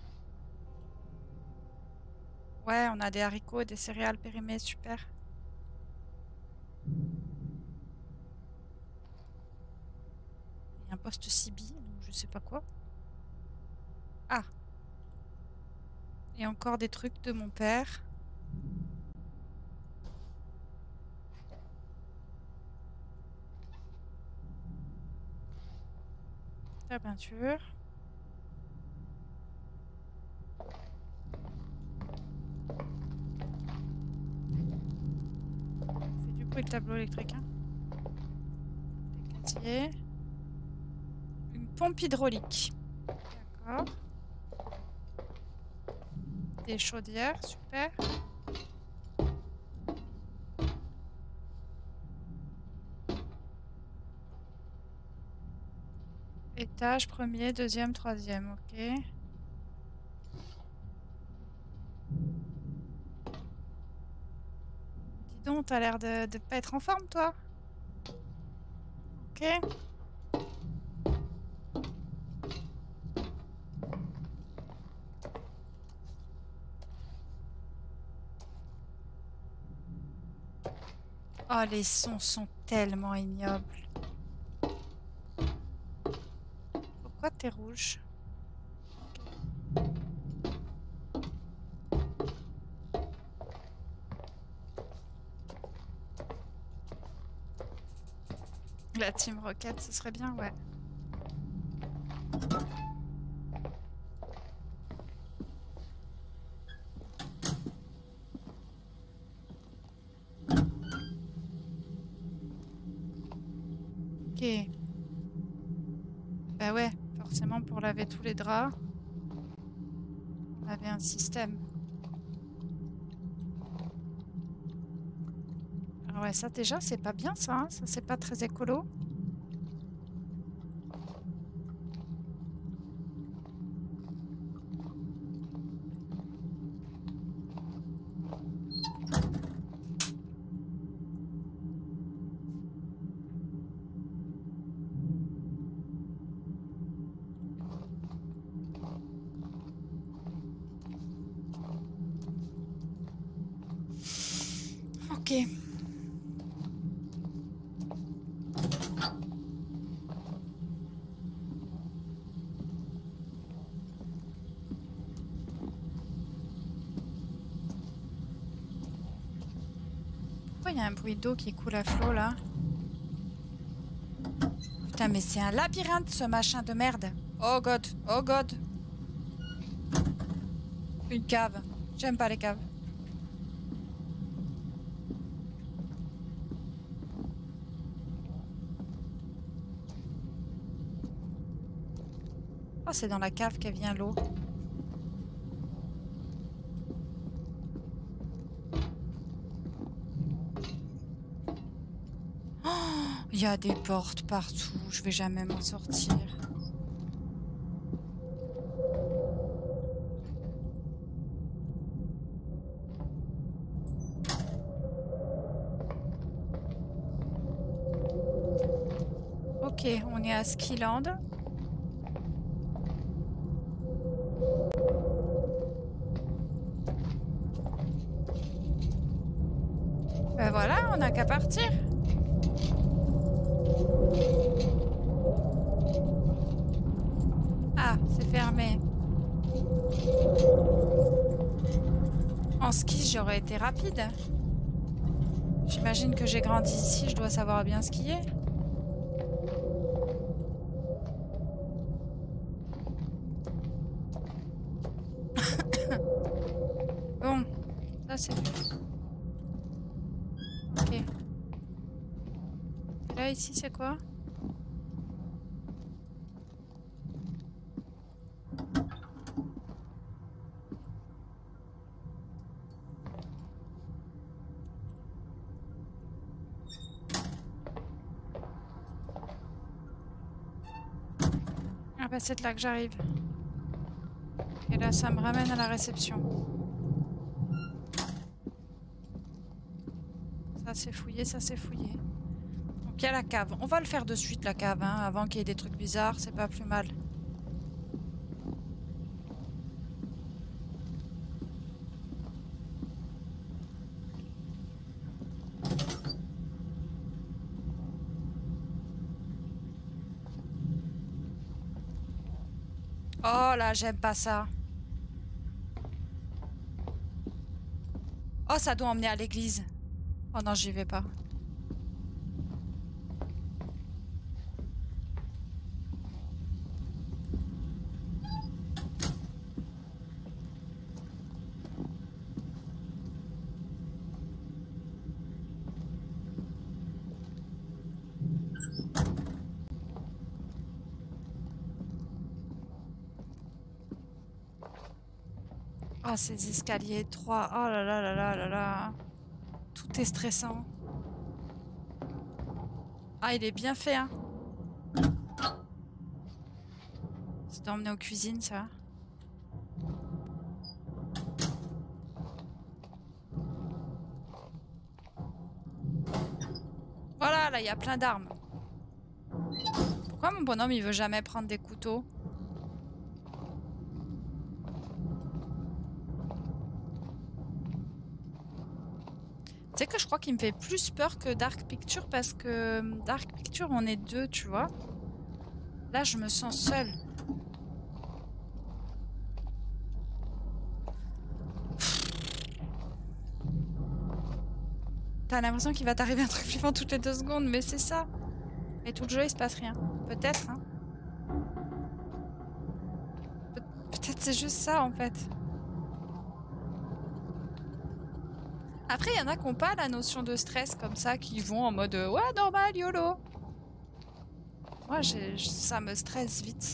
Speaker 1: Ouais, on a des haricots et des céréales périmées, super. Il y a un poste C B, donc je sais pas quoi. Ah. Et encore des trucs de mon père. La peinture. Fait du bruit le tableau électrique. Hein. Des casiers. Une pompe hydraulique. D'accord. Des chaudières, super. Étage, premier, deuxième, troisième, ok. Dis donc, t'as l'air de, de pas être en forme, toi. Ok. Oh, les sons sont tellement ignobles. Pourquoi t'es rouge? La Team Rocket, ce serait bien, ouais. Ok. Bah ouais, forcément pour laver tous les draps, on avait un système. Ah ouais, ça déjà, c'est pas bien ça, hein, ça c'est pas très écolo. Ok. Pourquoi il y a un bruit d'eau qui coule à flot là? Putain, mais c'est un labyrinthe ce machin de merde. Oh god, oh god. Une cave. J'aime pas les caves. Oh, c'est dans la cave qu'elle vient l'eau. Il y a des portes partout, je vais jamais m'en sortir. Ok, on est à Skiland. Ben voilà, on n'a qu'à partir. Ah, c'est fermé. En ski, j'aurais été rapide. J'imagine que j'ai grandi ici, je dois savoir bien skier. Bon, ça c'est fait. Ok. Et là, ici, c'est quoi? Ah bah c'est de là que j'arrive. Et là, ça me ramène à la réception. Ça c'est fouillé, ça c'est fouillé. Donc il y a la cave. On va le faire de suite la cave, hein, avant qu'il y ait des trucs bizarres, c'est pas plus mal. Oh là, j'aime pas ça. Oh, ça doit emmener à l'église. Oh non, j'y vais pas. Oh, ces escaliers trois. Oh là là là là là là. Tout est stressant. Ah, il est bien fait, hein. C'est d'emmener aux cuisines, ça. Voilà, là, il y a plein d'armes. Pourquoi mon bonhomme, il veut jamais prendre des couteaux? Tu sais que je crois qu'il me fait plus peur que Dark Picture parce que Dark Picture, on est deux, tu vois. Là, je me sens seule. T'as l'impression qu'il va t'arriver un truc flippant toutes les deux secondes, mais c'est ça. Et tout le jeu, il se passe rien. Peut-être, hein. Pe- Peut-être c'est juste ça, en fait. Après, il y en a qui n'ont pas la notion de stress comme ça, qui vont en mode euh, ouais, normal, YOLO. Moi, j'ai- ça me stresse vite.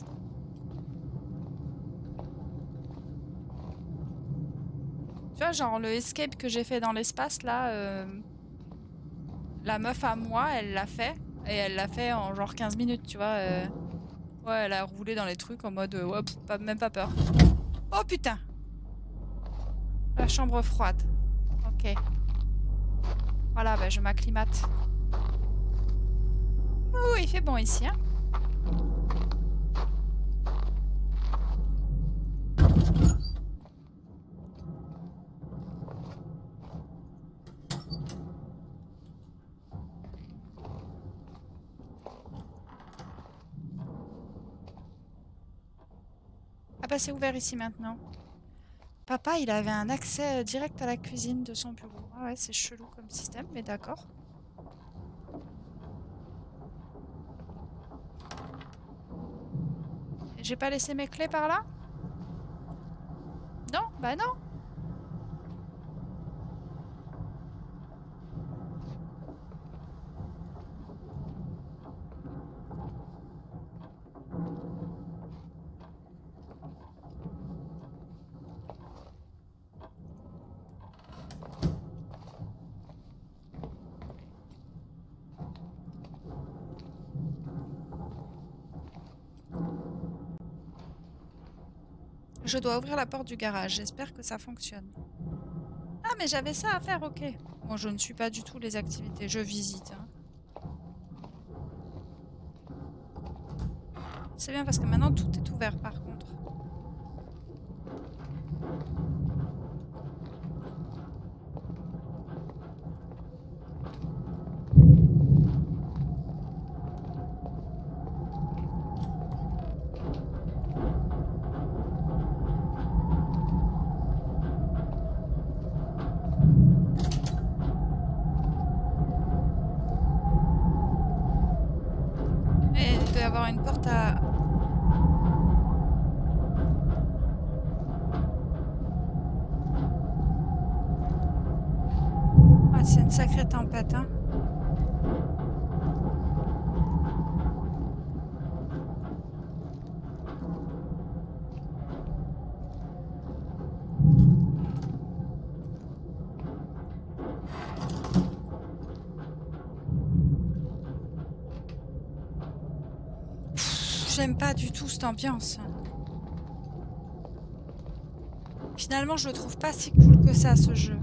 Speaker 1: Tu vois, genre le escape que j'ai fait dans l'espace, là, euh, la meuf à moi, elle l'a fait. Et elle l'a fait en genre quinze minutes, tu vois. euh. Ouais, elle a roulé dans les trucs en mode euh, ouais, pff, pas, même pas peur. Oh putain! La chambre froide. Ok. Voilà, bah, je m'acclimate. Oh, il fait bon ici, hein. Ah bah c'est ouvert ici maintenant. Papa, il avait un accès euh, direct à la cuisine de son bureau. Ah ouais, c'est chelou comme système, mais d'accord. J'ai pas laissé mes clés par là? Non, bah non. Je dois ouvrir la porte du garage. J'espère que ça fonctionne. Ah, mais j'avais ça à faire, ok. Bon, je ne suis pas du tout les activités. Je visite. Hein. C'est bien parce que maintenant tout est ouvert par contre. Et il doit y avoir une porte à... C'est une sacrée tempête, hein. J'aime pas du tout cette ambiance. Finalement, je le trouve pas si cool que ça, ce jeu.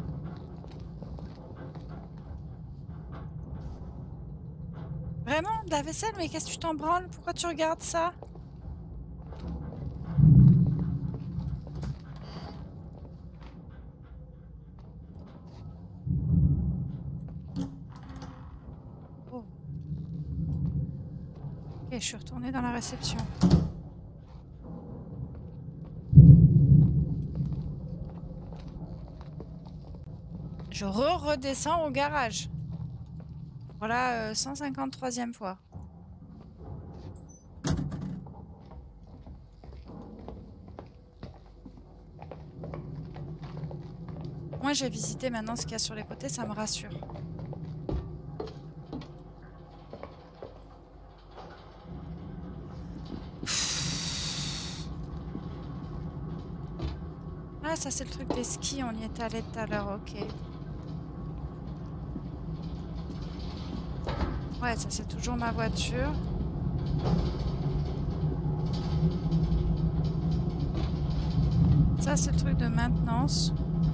Speaker 1: Vraiment? De la vaisselle? Mais qu'est-ce que tu t'en branles? Pourquoi tu regardes ça? Oh. Ok, je suis retournée dans la réception. Je re-redescends au garage. Voilà, euh, cent cinquante-troisième fois. Moi, j'ai visité maintenant ce qu'il y a sur les côtés, ça me rassure. Ah, ça c'est le truc des skis, on y est allé tout à l'heure, ok. Ouais, ça c'est toujours ma voiture. Ça c'est le truc de maintenance.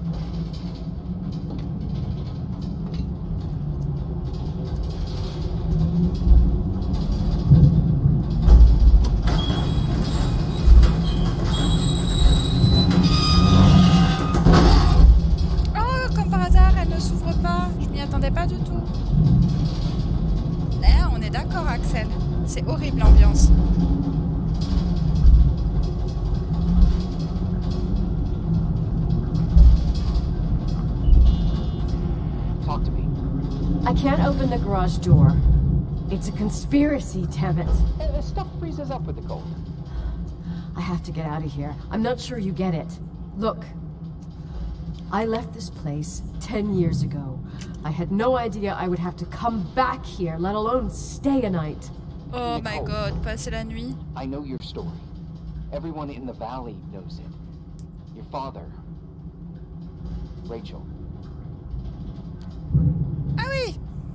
Speaker 1: Oh, comme par hasard, elle ne s'ouvre pas. Je m'y attendais pas du tout. D'accord, Axel. C'est horrible l'ambiance.
Speaker 6: Talk to me.
Speaker 2: I can't open the garage door. It's a conspiracy, damn it.
Speaker 6: Uh, stuff freezes up with the cold.
Speaker 2: I have to get out of here. I'm not sure you get it. Look, I left this place ten years ago. I had no idea I would have to come back here, let alone stay a night.
Speaker 1: Oh
Speaker 6: Nicole,
Speaker 1: my god, passer la nuit.
Speaker 6: I know your story. Everyone in the valley knows it. Your father, Rachel.
Speaker 1: Ah oui.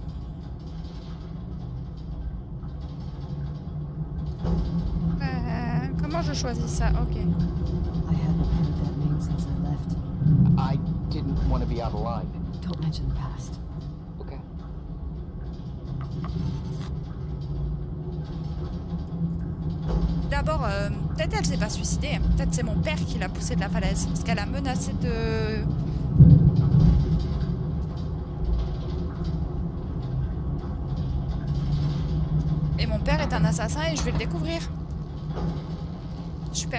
Speaker 1: Euh, comment je choisis ça? Ok.
Speaker 2: I hadn't heard that name since I left.
Speaker 6: I didn't want to be out of line.
Speaker 2: Don't mention the past.
Speaker 6: Okay.
Speaker 1: D'abord, euh, peut-être elle s'est pas suicidée. Peut-être c'est mon père qui l'a poussée de la falaise. Parce qu'elle a menacé de... Et mon père est un assassin et je vais le découvrir. Super.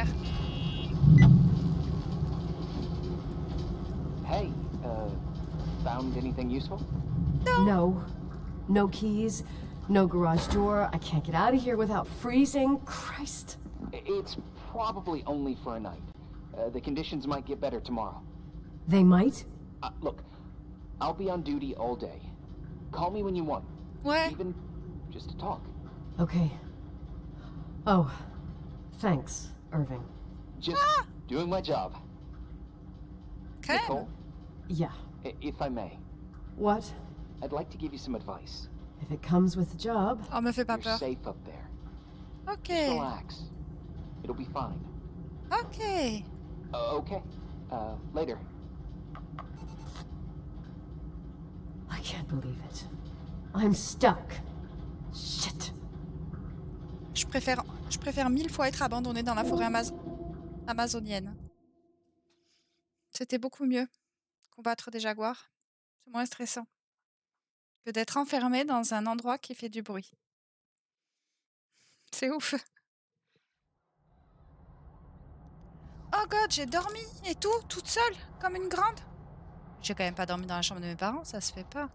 Speaker 6: Hey, uh, found anything useful?
Speaker 1: No.
Speaker 2: No. No keys. No garage door. I can't get out of here without freezing. Christ.
Speaker 6: It's probably only for a night. Uh, the conditions might get better tomorrow.
Speaker 2: They might?
Speaker 6: Uh, look, I'll be on duty all day. Call me when you want.
Speaker 1: Ouais.
Speaker 6: Even just to talk.
Speaker 2: Okay. Oh, thanks, Irving.
Speaker 6: Just
Speaker 1: Ah!
Speaker 6: doing my job.
Speaker 1: Quand même.
Speaker 6: Nicole,
Speaker 2: Yeah.
Speaker 6: i- if I may,
Speaker 2: What?
Speaker 6: I'd like to give you some advice.
Speaker 2: If it comes with the job.
Speaker 1: Oh, me fais pas
Speaker 6: You're
Speaker 1: peur.
Speaker 6: safe up there.
Speaker 1: Ok.
Speaker 6: Just relax. It'll be fine.
Speaker 1: Ok.
Speaker 6: Uh, okay. Uh, later.
Speaker 2: I can't believe it. I'm stuck. Shit.
Speaker 1: Je préfère, je préfère mille fois être abandonnée dans la forêt amaz amazonienne. C'était beaucoup mieux. Combattre des jaguars, c'est moins stressant que d'être enfermée dans un endroit qui fait du bruit. C'est ouf. Oh god, j'ai dormi et tout, toute seule, comme une grande. J'ai quand même pas dormi dans la chambre de mes parents, ça se fait pas.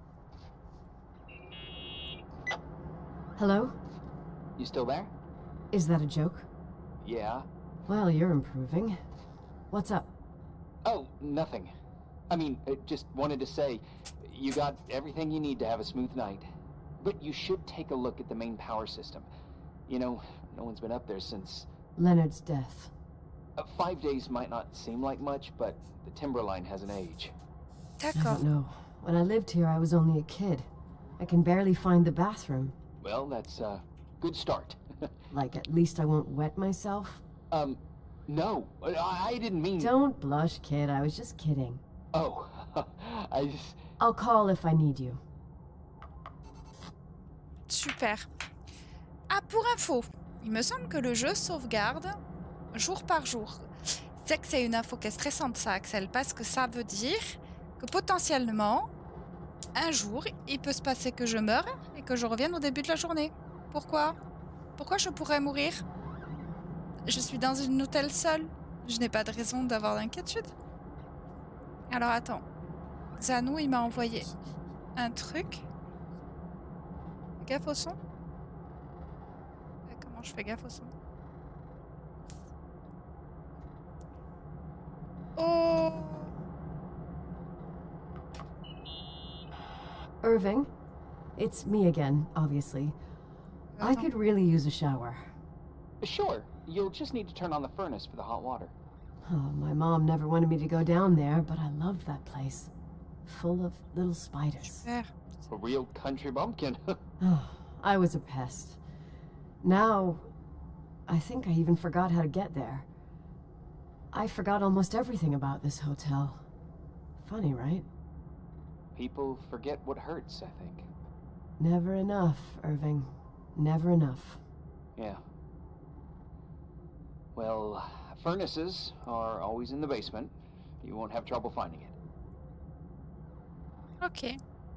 Speaker 2: Hello?
Speaker 6: You still there?
Speaker 2: Is that a joke?
Speaker 6: Yeah.
Speaker 2: Well, you're improving. What's up?
Speaker 6: Oh, nothing. I mean, uh, just wanted to say, you got everything you need to have a smooth night. But you should take a look at the main power system. You know, no one's been up there since...
Speaker 2: Leonard's death.
Speaker 6: Uh, five days might not seem like much, but the timberline has an age.
Speaker 2: I
Speaker 1: D'accord.
Speaker 2: don't know. When I lived here, I was only a kid. I can barely find the bathroom.
Speaker 6: Well, that's a good start.
Speaker 2: Like, at least I won't wet myself?
Speaker 6: um, no, I, I didn't mean...
Speaker 2: Don't blush, kid. I was just kidding.
Speaker 6: Oh, I just...
Speaker 2: I'll call if I need you.
Speaker 1: Super. Ah, pour info, il me semble que le jeu sauvegarde jour par jour. C'est que c'est une info qui est stressante, ça, Axel, parce que ça veut dire que potentiellement, un jour, il peut se passer que je meure et que je revienne au début de la journée. Pourquoi? Pourquoi je pourrais mourir? Je suis dans une hôtel seule. Je n'ai pas de raison d'avoir d'inquiétude. Alors attends. Zanou, il m'a envoyé un truc. Fais gaffe au son. Euh, Comment je fais gaffe au son? Oh!
Speaker 2: Irving? It's me again, obviously. I could really use a shower.
Speaker 6: Sure, you'll just need to turn on the furnace for the hot water.
Speaker 2: Oh, my mom never wanted me to go down there, but I loved that place. Full of little spiders.
Speaker 1: Super.
Speaker 6: A real country bumpkin.
Speaker 2: Oh, I was a pest. Now, I think I even forgot how to get there. I forgot almost everything about this hotel. Funny, right?
Speaker 6: People forget what hurts, I think.
Speaker 2: Never enough, Irving. Never enough.
Speaker 6: Yeah. Well, furnaces are always in the basement. You won't have trouble finding it.
Speaker 1: Ok.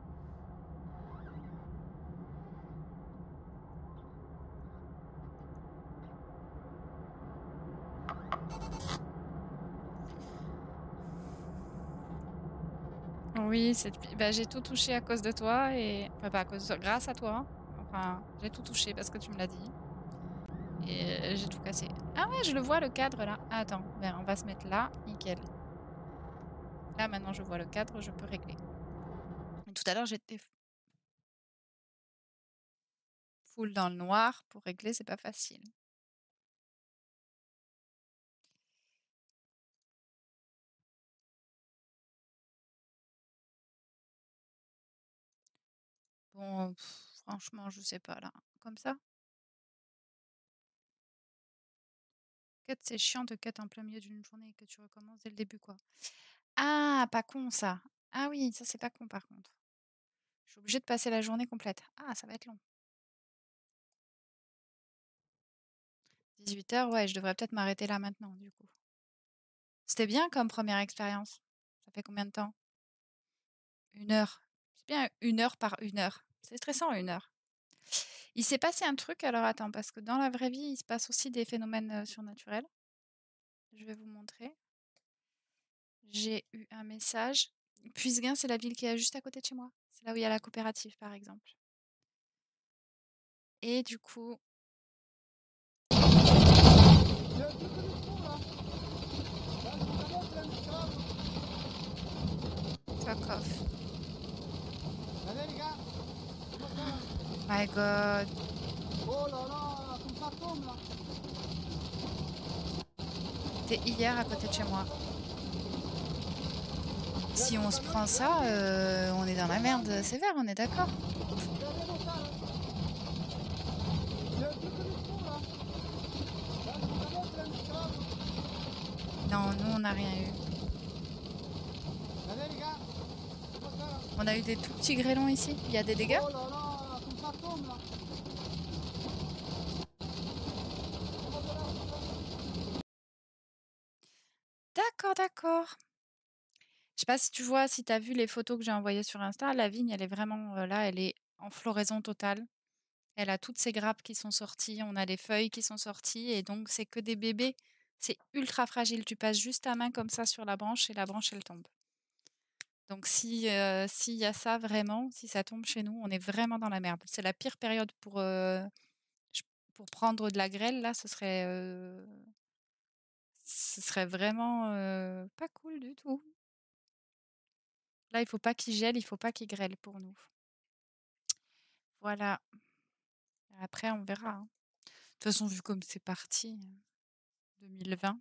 Speaker 1: Oui, c'est... bah, j'ai tout touché à cause de toi et... Enfin, pas à cause de... grâce à toi. Enfin, j'ai tout touché parce que tu me l'as dit. Et euh, j'ai tout cassé. Ah ouais, je le vois le cadre là. Ah, attends, ben, on va se mettre là. Nickel. Là, maintenant, je vois le cadre, je peux régler. Et tout à l'heure, j'étais full dans le noir. Pour régler, c'est pas facile. Bon, pff, franchement, je sais pas là. Comme ça? Quête, c'est chiant de quête en plein milieu d'une journée et que tu recommences dès le début, quoi. Ah, pas con ça. Ah oui, ça c'est pas con par contre. Je suis obligée de passer la journée complète. Ah, ça va être long. dix-huit heures, ouais, je devrais peut-être m'arrêter là maintenant, du coup. C'était bien comme première expérience. Ça fait combien de temps? Une heure. C'est bien une heure par une heure. C'est stressant, une heure. Il s'est passé un truc, alors attends, parce que dans la vraie vie, il se passe aussi des phénomènes euh, surnaturels. Je vais vous montrer. J'ai eu un message. Puisguin, c'est la ville qui est juste à côté de chez moi. C'est là où il y a la coopérative, par exemple. Et du coup... Fuck off. My god. C'était hier à côté de chez moi. Si on se prend ça, euh, on est dans la merde sévère, on est d'accord? Non, nous on n'a rien eu. On a eu des tout petits grêlons ici. Il y a des dégâts? D'accord, d'accord. Je sais pas si tu vois, si tu as vu les photos que j'ai envoyées sur Insta, la vigne, elle est vraiment euh, là, elle est en floraison totale. Elle a toutes ses grappes qui sont sorties, on a les feuilles qui sont sorties, et donc c'est que des bébés. C'est ultra fragile. Tu passes juste ta main comme ça sur la branche et la branche, elle tombe. Donc si euh, s'il y a ça vraiment, si ça tombe chez nous, on est vraiment dans la merde. C'est la pire période pour, euh, je- pour prendre de la grêle, là, ce serait, euh, ce serait vraiment euh, pas cool du tout. Là, il faut pas qu'il gèle, il faut pas qu'il grêle pour nous. Voilà. Après, on verra, hein. De toute façon, vu comme c'est parti, deux mille vingt,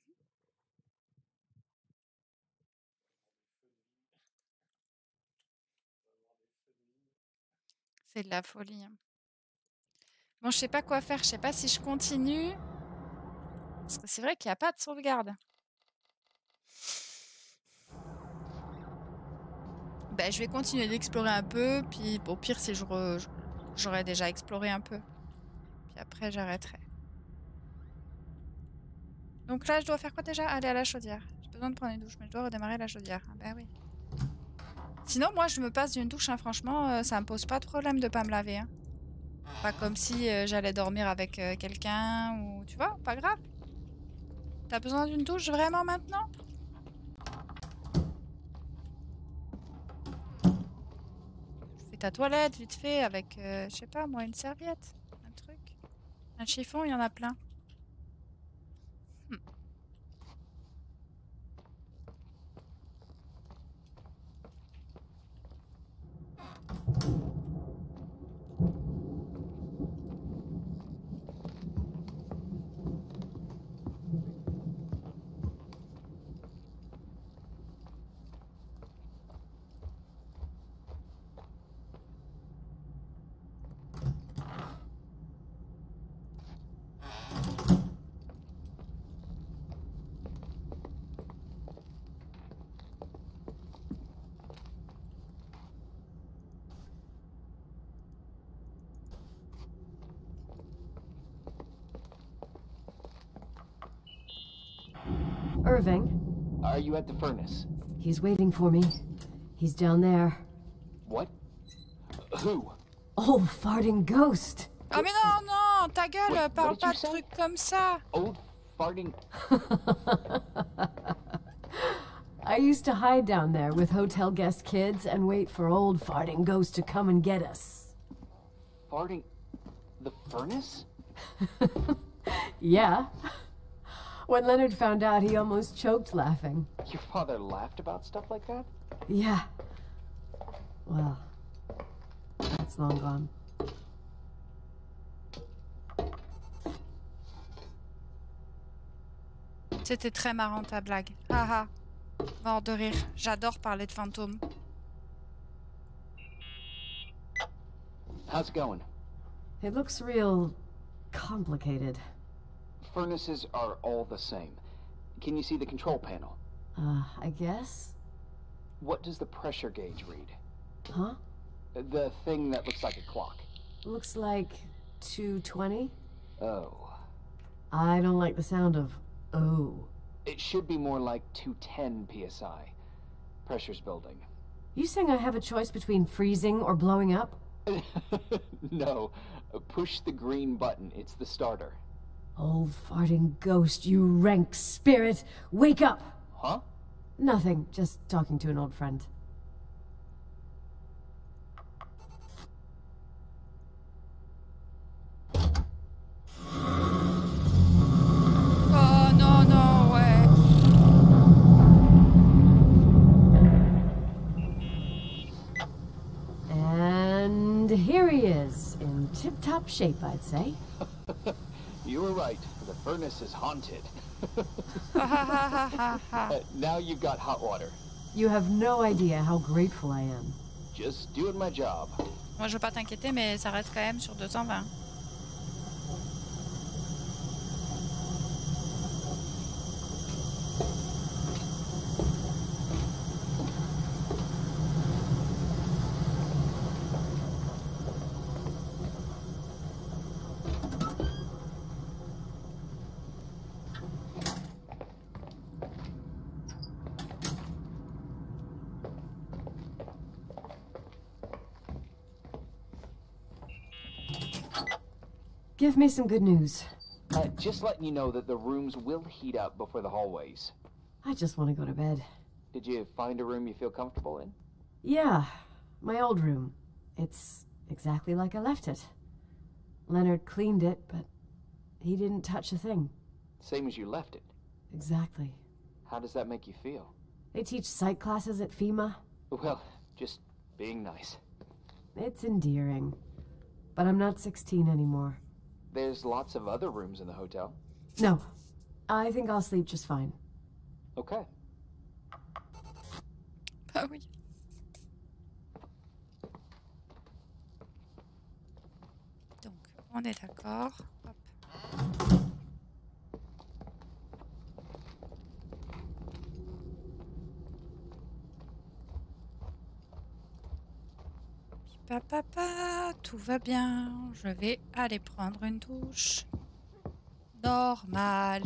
Speaker 1: c'est de la folie, hein. Bon, je sais pas quoi faire. Je sais pas si je continue. Parce que c'est vrai qu'il n'y a pas de sauvegarde. Ben, je vais continuer d'explorer un peu. Puis au pire, si je re- j'aurais déjà exploré un peu. Puis après, j'arrêterai. Donc là, je dois faire quoi déjà? Aller à la chaudière. J'ai besoin de prendre une douche, mais je dois redémarrer la chaudière. Ah, ben oui. Sinon, moi, je me passe d'une douche, hein. Franchement, euh, ça me pose pas de problème de pas me laver, hein. Pas comme si euh, j'allais dormir avec euh, quelqu'un ou... Tu vois, pas grave. T'as besoin d'une douche vraiment maintenant? Fais ta toilette vite fait avec, euh, je sais pas moi, une serviette. Un truc. Un chiffon, il y en a plein. Hmm.
Speaker 2: Irving?
Speaker 6: Are you at the furnace?
Speaker 2: He's waiting for me. He's down there.
Speaker 6: What? Who?
Speaker 2: Old farting ghost!
Speaker 1: Oh mais non, non, ta gueule,
Speaker 6: Wait,
Speaker 1: parle
Speaker 6: what did
Speaker 1: pas
Speaker 6: you
Speaker 1: de
Speaker 6: say?
Speaker 1: trucs comme ça.
Speaker 6: Old farting...
Speaker 2: I used to hide down there with hotel guest kids and wait for old farting ghost to come and get us.
Speaker 6: Farting... The furnace?
Speaker 2: Yeah. When Leonard found out, he almost choked laughing.
Speaker 6: Your father laughed about stuff like that?
Speaker 2: Yeah. Well, that's long gone.
Speaker 1: C'était très marrant ta blague. Haha. Mort de rire. J'adore parler de fantômes.
Speaker 6: How's it going?
Speaker 2: It looks real complicated.
Speaker 6: Furnaces are all the same. Can you see the control panel?
Speaker 2: Uh, I guess?
Speaker 6: What does the pressure gauge read?
Speaker 2: Huh?
Speaker 6: The thing that looks like a clock.
Speaker 2: Looks like two twenty?
Speaker 6: Oh.
Speaker 2: I don't like the sound of oh.
Speaker 6: It should be more like two ten P S I. Pressure's building.
Speaker 2: You saying I have a choice between freezing or blowing up?
Speaker 6: No. Push the green button. It's the starter.
Speaker 2: Old farting ghost, you rank spirit! Wake up!
Speaker 6: Huh?
Speaker 2: Nothing, just talking to an old friend.
Speaker 1: Oh non, non, ouais.
Speaker 2: And here he is, in tip-top shape, I'd say.
Speaker 6: You were right. The furnace is haunted.
Speaker 1: Ha ha ha ha ha.
Speaker 6: Uh, now you've got hot water.
Speaker 2: You have no idea how grateful I am.
Speaker 6: Just doing my job.
Speaker 1: Moi, je veux pas t'inquiéter, mais ça reste quand même sur deux cent vingt.
Speaker 2: Give me some good news.
Speaker 6: Uh, just letting you know that the rooms will heat up before the hallways.
Speaker 2: I just want to go to bed.
Speaker 6: Did you find a room you feel comfortable in?
Speaker 2: Yeah, my old room. It's exactly like I left it. Leonard cleaned it, but he didn't touch a thing.
Speaker 6: Same as you left it.
Speaker 2: Exactly.
Speaker 6: How does that make you feel?
Speaker 2: They teach psych classes at FEMA.
Speaker 6: Well, just being nice.
Speaker 2: It's endearing. But I'm not sixteen anymore.
Speaker 6: There's lots of other rooms in the hotel.
Speaker 2: No. I think I'll sleep just fine.
Speaker 6: Okay.
Speaker 1: Ah oui. Donc, on est d'accord. Hop. Papa, tout va bien. Je vais aller prendre une douche. Normal.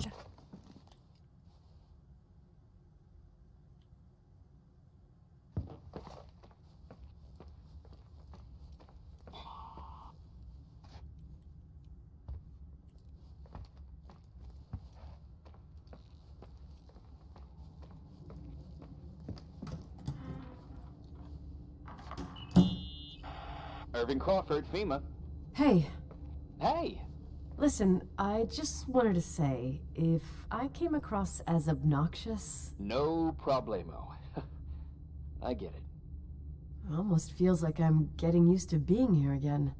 Speaker 6: Irving Crawford, FEMA.
Speaker 2: Hey,
Speaker 6: Hey!
Speaker 2: listen, I just wanted to say, if I came across as obnoxious,
Speaker 6: No problemo. I get it.
Speaker 2: it almost feels like I'm getting used to being here again.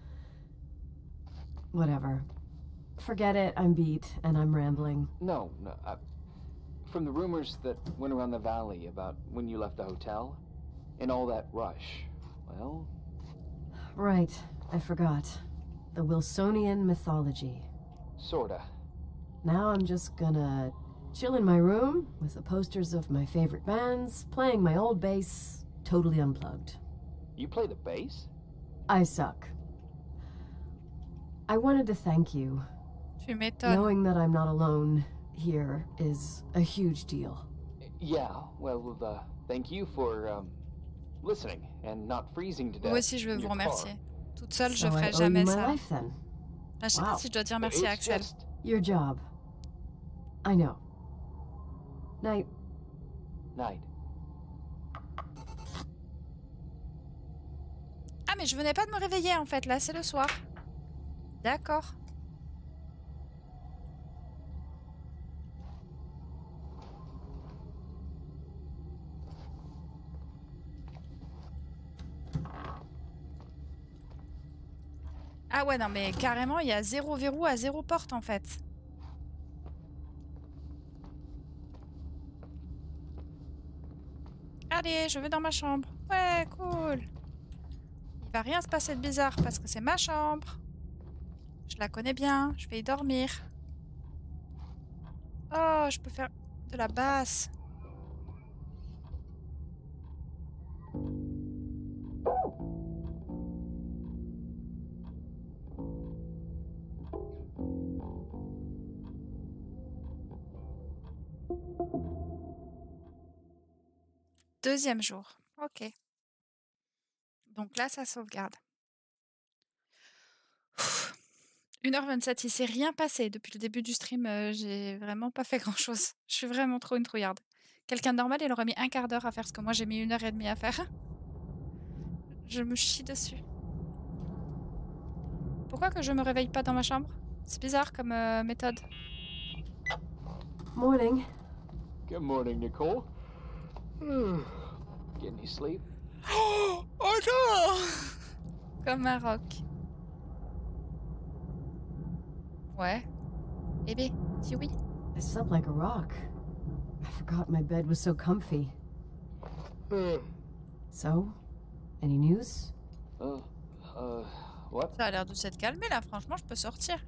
Speaker 2: Whatever. Forget it, I'm beat, and I'm rambling.
Speaker 6: No, no. I, from the rumors that went around the valley about when you left the hotel, and all that rush, well...
Speaker 2: Right, I forgot. The Wilsonian mythology.
Speaker 6: Sorta.
Speaker 2: Now I'm just gonna chill in my room with the posters of my favorite bands, playing my old bass, totally unplugged.
Speaker 6: You play the bass?
Speaker 2: I suck. I wanted to thank you.
Speaker 1: Tu m'étonnes.
Speaker 2: Knowing that I'm not alone here is a huge deal.
Speaker 6: Yeah, well, uh, thank you for, um, listening and not freezing to death.
Speaker 1: Moi aussi, je veux
Speaker 6: in
Speaker 1: vous
Speaker 6: your
Speaker 1: remercier.
Speaker 6: car.
Speaker 1: Toute seule, je
Speaker 2: So I
Speaker 1: ferai
Speaker 2: owe you
Speaker 1: jamais
Speaker 2: my
Speaker 1: ça.
Speaker 2: life then.
Speaker 1: Là, je sais
Speaker 2: Wow.
Speaker 1: pas si je dois dire merci à
Speaker 6: It's
Speaker 1: Axel.
Speaker 6: just-
Speaker 2: Your job. I know. Night.
Speaker 6: Night.
Speaker 1: Ah, mais je venais pas de me réveiller en fait. Là, c'est le soir. D'accord. Ah ouais, non, mais carrément, il y a zéro verrou à zéro porte en fait. Allez, je vais dans ma chambre. Ouais, cool. Il va rien se passer de bizarre parce que c'est ma chambre. Je la connais bien, je vais y dormir. Oh, je peux faire de la basse. Deuxième jour. Ok. Donc là, ça sauvegarde. une heure vingt-sept, il s'est rien passé. Depuis le début du stream, euh, j'ai vraiment pas fait grand-chose. Je suis vraiment trop une trouillarde. Quelqu'un de normal, il aurait mis un quart d'heure à faire ce que moi j'ai mis une heure et demie à faire. Je me chie dessus. Pourquoi que je me réveille pas dans ma chambre? C'est bizarre comme euh, méthode.
Speaker 2: Morning.
Speaker 6: Good morning, Nicole. Get any sleep?
Speaker 1: Oh, oh non! Comme un roc. Ouais. Bébé, dis oui.
Speaker 2: I slept like a rock. I forgot my bed was so comfy. So, any news?
Speaker 6: Uh, uh, what?
Speaker 1: Ça a l'air de s'être calmé là, franchement, je peux sortir.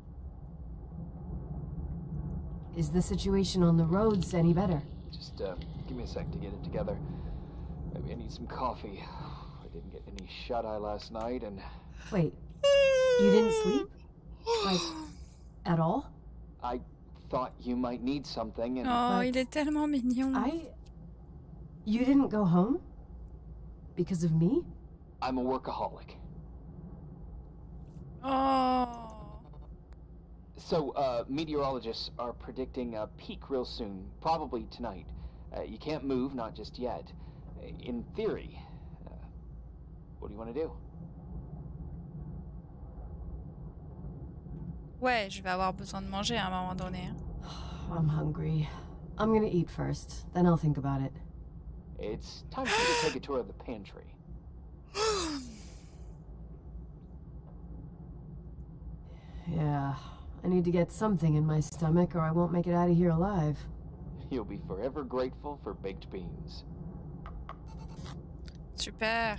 Speaker 2: Is the situation on the roads any better?
Speaker 6: Just, uh, give me a sec to get it together. Maybe I need some coffee. I didn't get any shut-eye last night, and...
Speaker 2: Wait, you didn't sleep? Like, at all?
Speaker 6: I thought you might need something, and...
Speaker 1: Oh,
Speaker 2: But
Speaker 1: il est tellement mignon.
Speaker 2: I... You didn't go home? Because of me?
Speaker 6: I'm a workaholic.
Speaker 1: Oh.
Speaker 6: So, uh, meteorologists are predicting a peak real soon, probably tonight. Uh, you can't move, not just yet. In theory, uh, what do you want to do?
Speaker 1: Ouais, je vais avoir besoin de manger à un moment donné. Hein.
Speaker 2: I'm hungry. I'm gonna eat first, then I'll think about it.
Speaker 6: It's time for you to take a tour of the pantry.
Speaker 2: Yeah, I need to get something in my stomach or I won't make it out of here alive.
Speaker 6: You'll be forever grateful for baked beans.
Speaker 1: Super.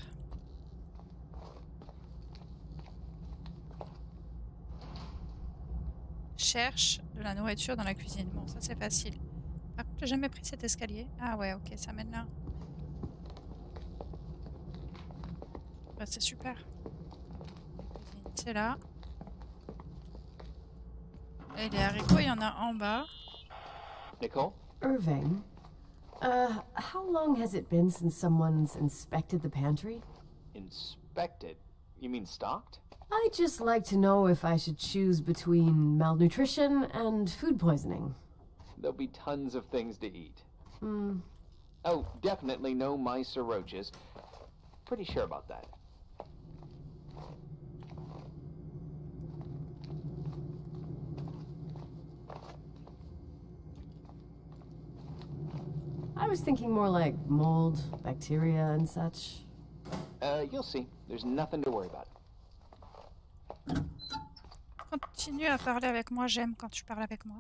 Speaker 1: Cherche de la nourriture dans la cuisine. Bon, ça c'est facile. Par contre, j'ai jamais pris cet escalier. Ah ouais, ok, ça mène là. Bah, c'est super. C'est là. Et les haricots, il y en a en bas.
Speaker 6: Nicole?
Speaker 2: Irving, uh, how long has it been since someone's inspected the pantry?
Speaker 6: Inspected? You mean stocked?
Speaker 2: I'd just like to know if I should choose between malnutrition and food poisoning.
Speaker 6: There'll be tons of things to eat.
Speaker 2: Hmm.
Speaker 6: Oh, definitely no mice or roaches. Pretty sure about that.
Speaker 2: I was thinking more like mold, bacteria, and such.
Speaker 6: Uh, you'll see. There's nothing to worry about.
Speaker 1: Continue à parler avec moi, j'aime quand tu parles avec moi.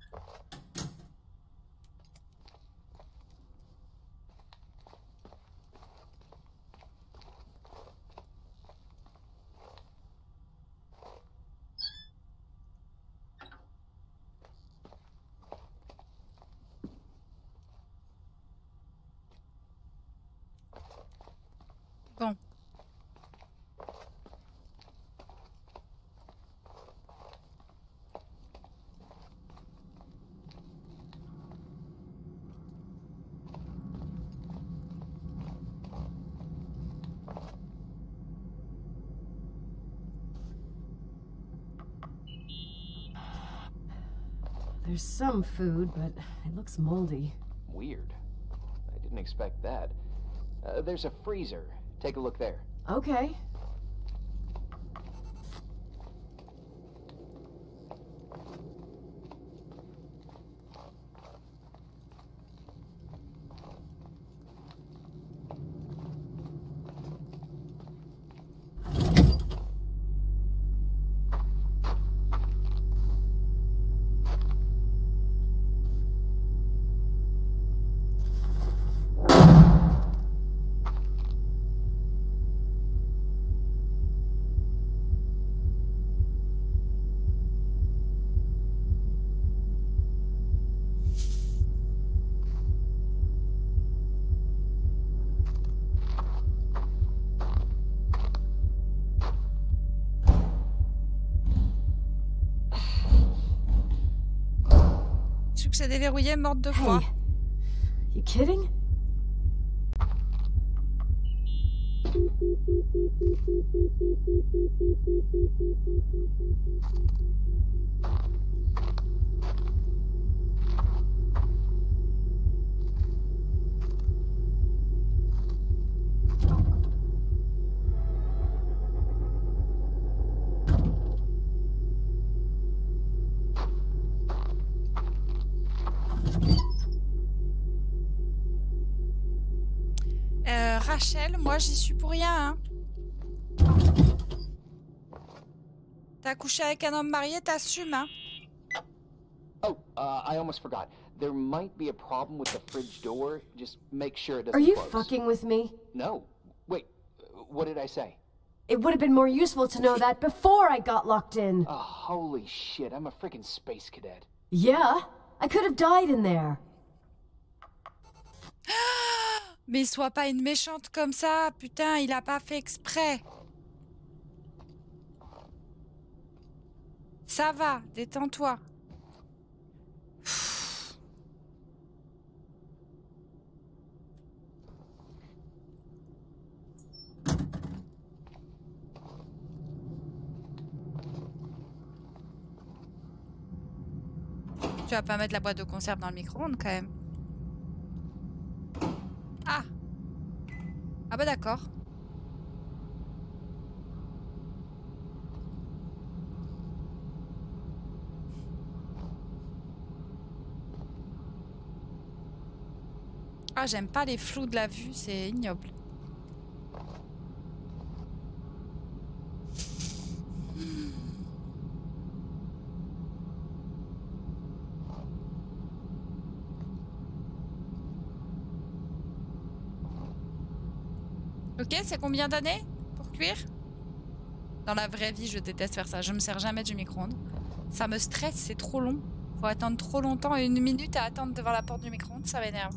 Speaker 1: Bon.
Speaker 2: There's some food, but it looks moldy.
Speaker 6: Weird. I didn't expect that. Uh, there's a freezer. Take a look there.
Speaker 2: Okay.
Speaker 1: Succès déverrouillé, morte de froid.
Speaker 2: Hey, you kidding?
Speaker 1: Euh, Rachel, moi j'y suis pour rien. Hein. T'as couché avec un homme marié, t'assumes, hein?
Speaker 6: Oh, uh, I almost forgot. There might be a problem with the fridge door. Just make sure it doesn't
Speaker 2: Are you
Speaker 6: close.
Speaker 2: fucking with me?
Speaker 6: No. Wait, what did I say?
Speaker 2: It would have been more useful to know that before I got locked in.
Speaker 6: Oh, holy shit, I'm a freaking space cadet.
Speaker 2: Yeah, I could have died in there.
Speaker 1: Mais sois pas une méchante comme ça, putain, il a pas fait exprès. Ça va, détends-toi. Tu vas pas mettre la boîte de conserve dans le micro-ondes quand même. Ah. Ah bah d'accord. Ah, j'aime pas les flous de la vue, c'est ignoble. Ok, c'est combien d'années pour cuire? Dans la vraie vie, je déteste faire ça. Je me sers jamais du micro-ondes. Ça me stresse, c'est trop long. Faut attendre trop longtemps et une minute à attendre devant la porte du micro-ondes, ça m'énerve.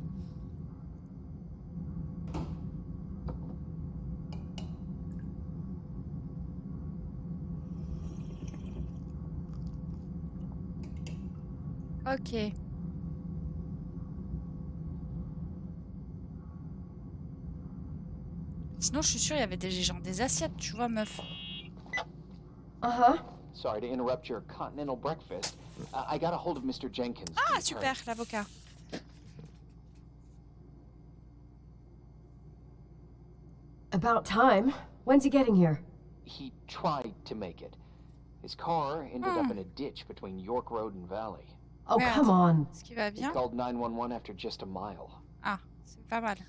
Speaker 1: Ok. Sinon, je suis sûre il y avait des genre des assiettes, tu vois, meuf.
Speaker 2: Uh-huh.
Speaker 6: Sorry to interrupt your continental breakfast. Uh, I got a hold of Mister Jenkins.
Speaker 1: Ah, super, l'avocat.
Speaker 2: About time. When's he getting here?
Speaker 6: He tried to make it. His car ended up in a ditch between York Road and Valley.
Speaker 2: Oh,
Speaker 1: Merde.
Speaker 2: come on.
Speaker 1: Est-ce qu'il va
Speaker 6: He
Speaker 1: bien?
Speaker 6: called nine one one after just a mile.
Speaker 1: Ah, c'est pas mal.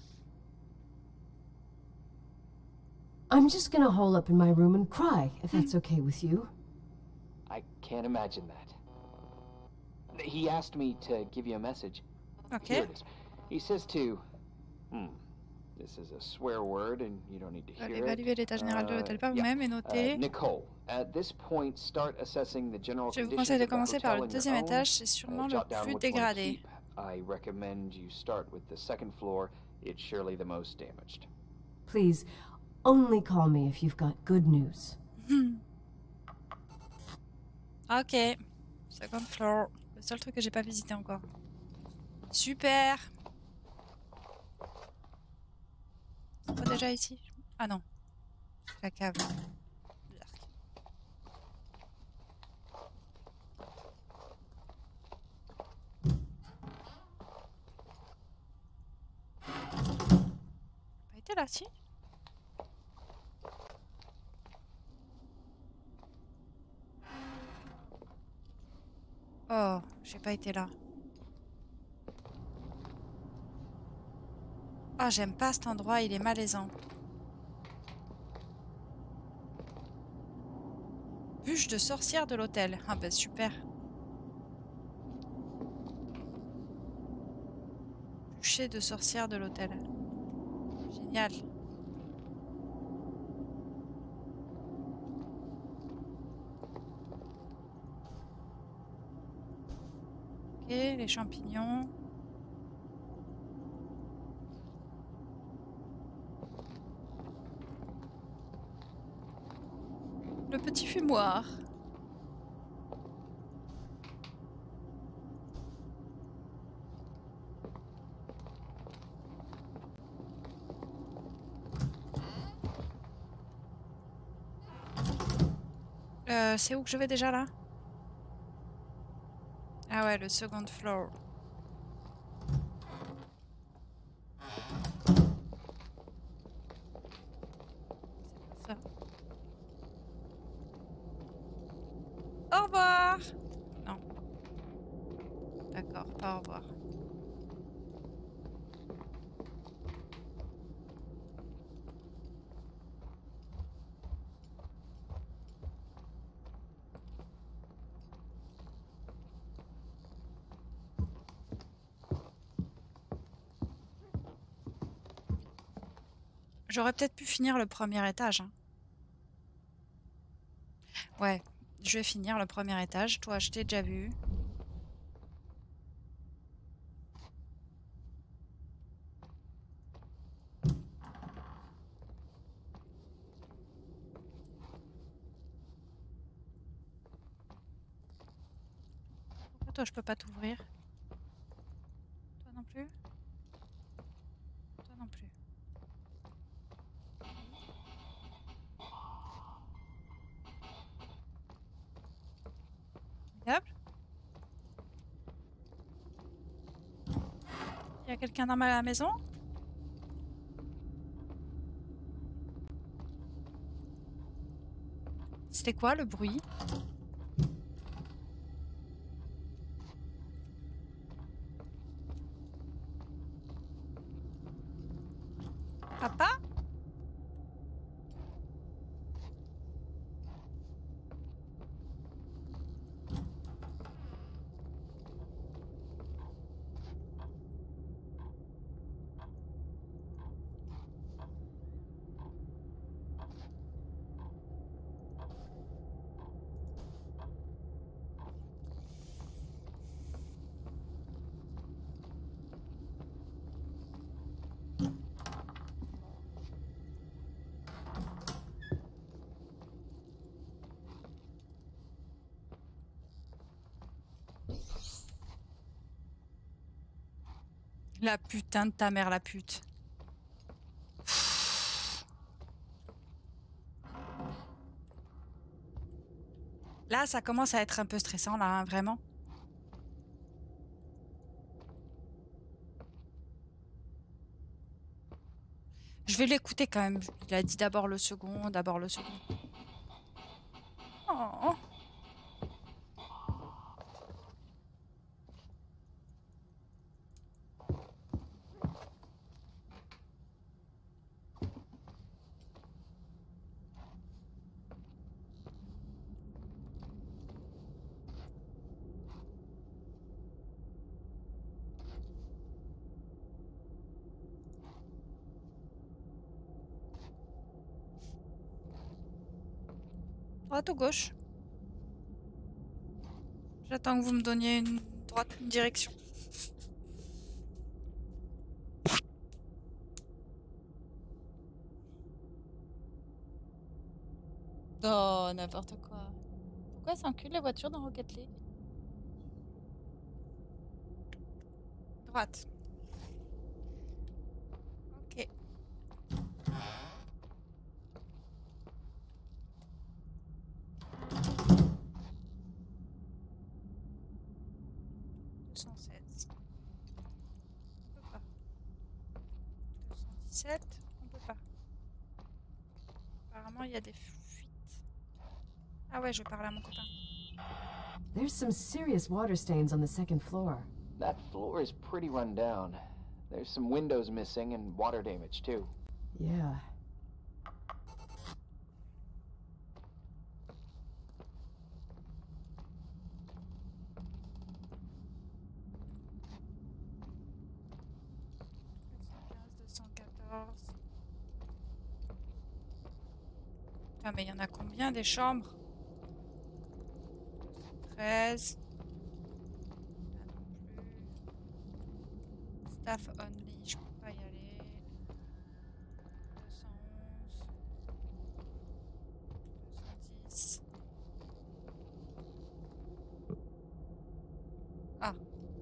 Speaker 2: I'm just gonna hole up in my room and cry, if that's okay with you.
Speaker 6: I can't imagine that. He asked me to give you a message. Here
Speaker 1: Ok.
Speaker 6: it is. He says to... Hmm. This is a swear word and you don't need to hear
Speaker 1: Allez,
Speaker 6: it.
Speaker 1: évaluer l'état général de l'hôtel par
Speaker 6: Uh, yeah.
Speaker 1: vous-même et
Speaker 6: Uh,
Speaker 1: noter.
Speaker 6: Nicole, at this point, start assessing the general
Speaker 1: Je vous
Speaker 6: conditions
Speaker 1: conseille de
Speaker 6: of the
Speaker 1: commencer par
Speaker 6: hotel
Speaker 1: le
Speaker 6: on your
Speaker 1: deuxième
Speaker 6: own.
Speaker 1: étage, c'est
Speaker 6: Uh,
Speaker 1: sûrement le
Speaker 6: jot down
Speaker 1: plus
Speaker 6: which one to
Speaker 1: dégradé.
Speaker 6: keep. I recommend you start with the second floor. It's surely the most damaged.
Speaker 2: Please, only call me if you've got good news.
Speaker 1: Ok. Second floor. Le seul truc que j'ai pas visité encore. Super. C'est pas déjà ici? Ah non. La cave. L'arc. Pas été là, si? Oh, j'ai pas été là. Ah, j'aime pas cet endroit, il est malaisant. Bûche de sorcière de l'hôtel. Ah bah super. Bûcher de sorcière de l'hôtel. Génial. Ok, les champignons. Le petit fumoir. Euh, c'est où que je vais déjà là? Ah ouais, le second floor. C'est pas ça. Au revoir. Non. D'accord, pas au revoir. J'aurais peut-être pu finir le premier étage. Hein. Ouais, je vais finir le premier étage. Toi, je t'ai déjà vu. Pourquoi toi, je peux pas t'ouvrir? Toi non plus? Toi non plus. Formidable. Il y a quelqu'un dans ma maison? C'était quoi le bruit? Papa? La putain de ta mère, la pute. Là, ça commence à être un peu stressant, là, hein, vraiment. Je vais l'écouter quand même. Il a dit d'abord le second, d'abord le second. Oh. Droite ou gauche? J'attends que vous me donniez une droite, une direction. Oh, n'importe quoi. Pourquoi s'encule les voitures dans Rocket League? Droite. Ok. deux cent seize. On peut pas. deux cent dix-sept. On peut pas. Apparemment, il y a des fuites. Ah ouais, je parle à mon copain.
Speaker 2: There's some serious water stains on the second floor.
Speaker 6: That floor is pretty run down. There's some windows missing and water damage too.
Speaker 2: Yeah.
Speaker 1: deux cent quatorze. Ah mais il y en a combien des chambres? deux cent treize. Là non plus. Staff only, je peux pas y aller. deux cent onze. deux cent dix. Ah.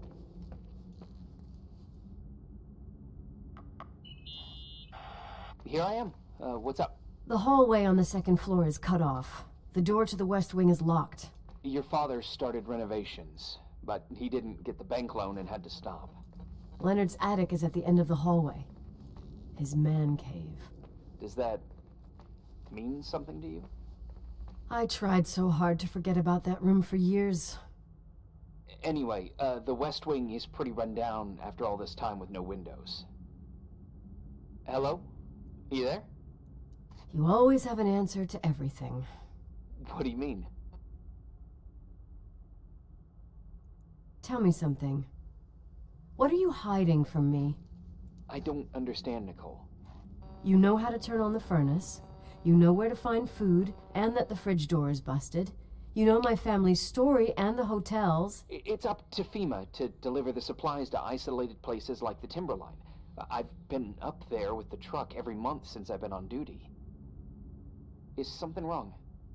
Speaker 6: Here I am. Uh, what's up?
Speaker 2: The hallway on the second floor is cut off. The door to the west wing is locked.
Speaker 6: Your father started renovations, but he didn't get the bank loan and had to stop.
Speaker 2: Leonard's attic is at the end of the hallway. His man cave.
Speaker 6: Does that mean something to you?
Speaker 2: I tried so hard to forget about that room for years.
Speaker 6: Anyway, uh, the west wing is pretty run down after all this time with no windows. Hello? You there?
Speaker 2: You always have an answer to everything.
Speaker 6: What do you mean?
Speaker 2: Tell me something. What are you hiding from me?
Speaker 6: I don't understand, Nicole.
Speaker 2: You know how to turn on the furnace. You know where to find food, and that the fridge door is busted. You know my family's story and the hotels.
Speaker 6: I- It's up to FEMA to deliver the supplies to isolated places like the Timberline. I've been up there with the truck every month since I've been on duty. Is something wrong?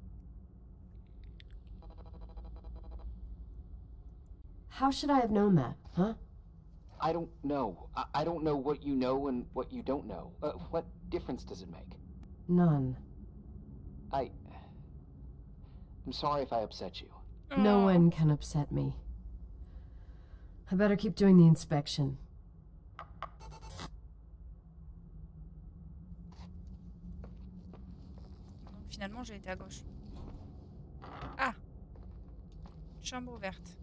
Speaker 2: How should I have known that, huh?
Speaker 6: I don't know. I, I don't know what you know and what you don't know. Uh, what difference does it make?
Speaker 2: None.
Speaker 6: I... I'm sorry if I upset you.
Speaker 2: No one can upset me. I better keep doing the inspection.
Speaker 1: finalement j'ai été à gauche. Ah! Chambre ouverte.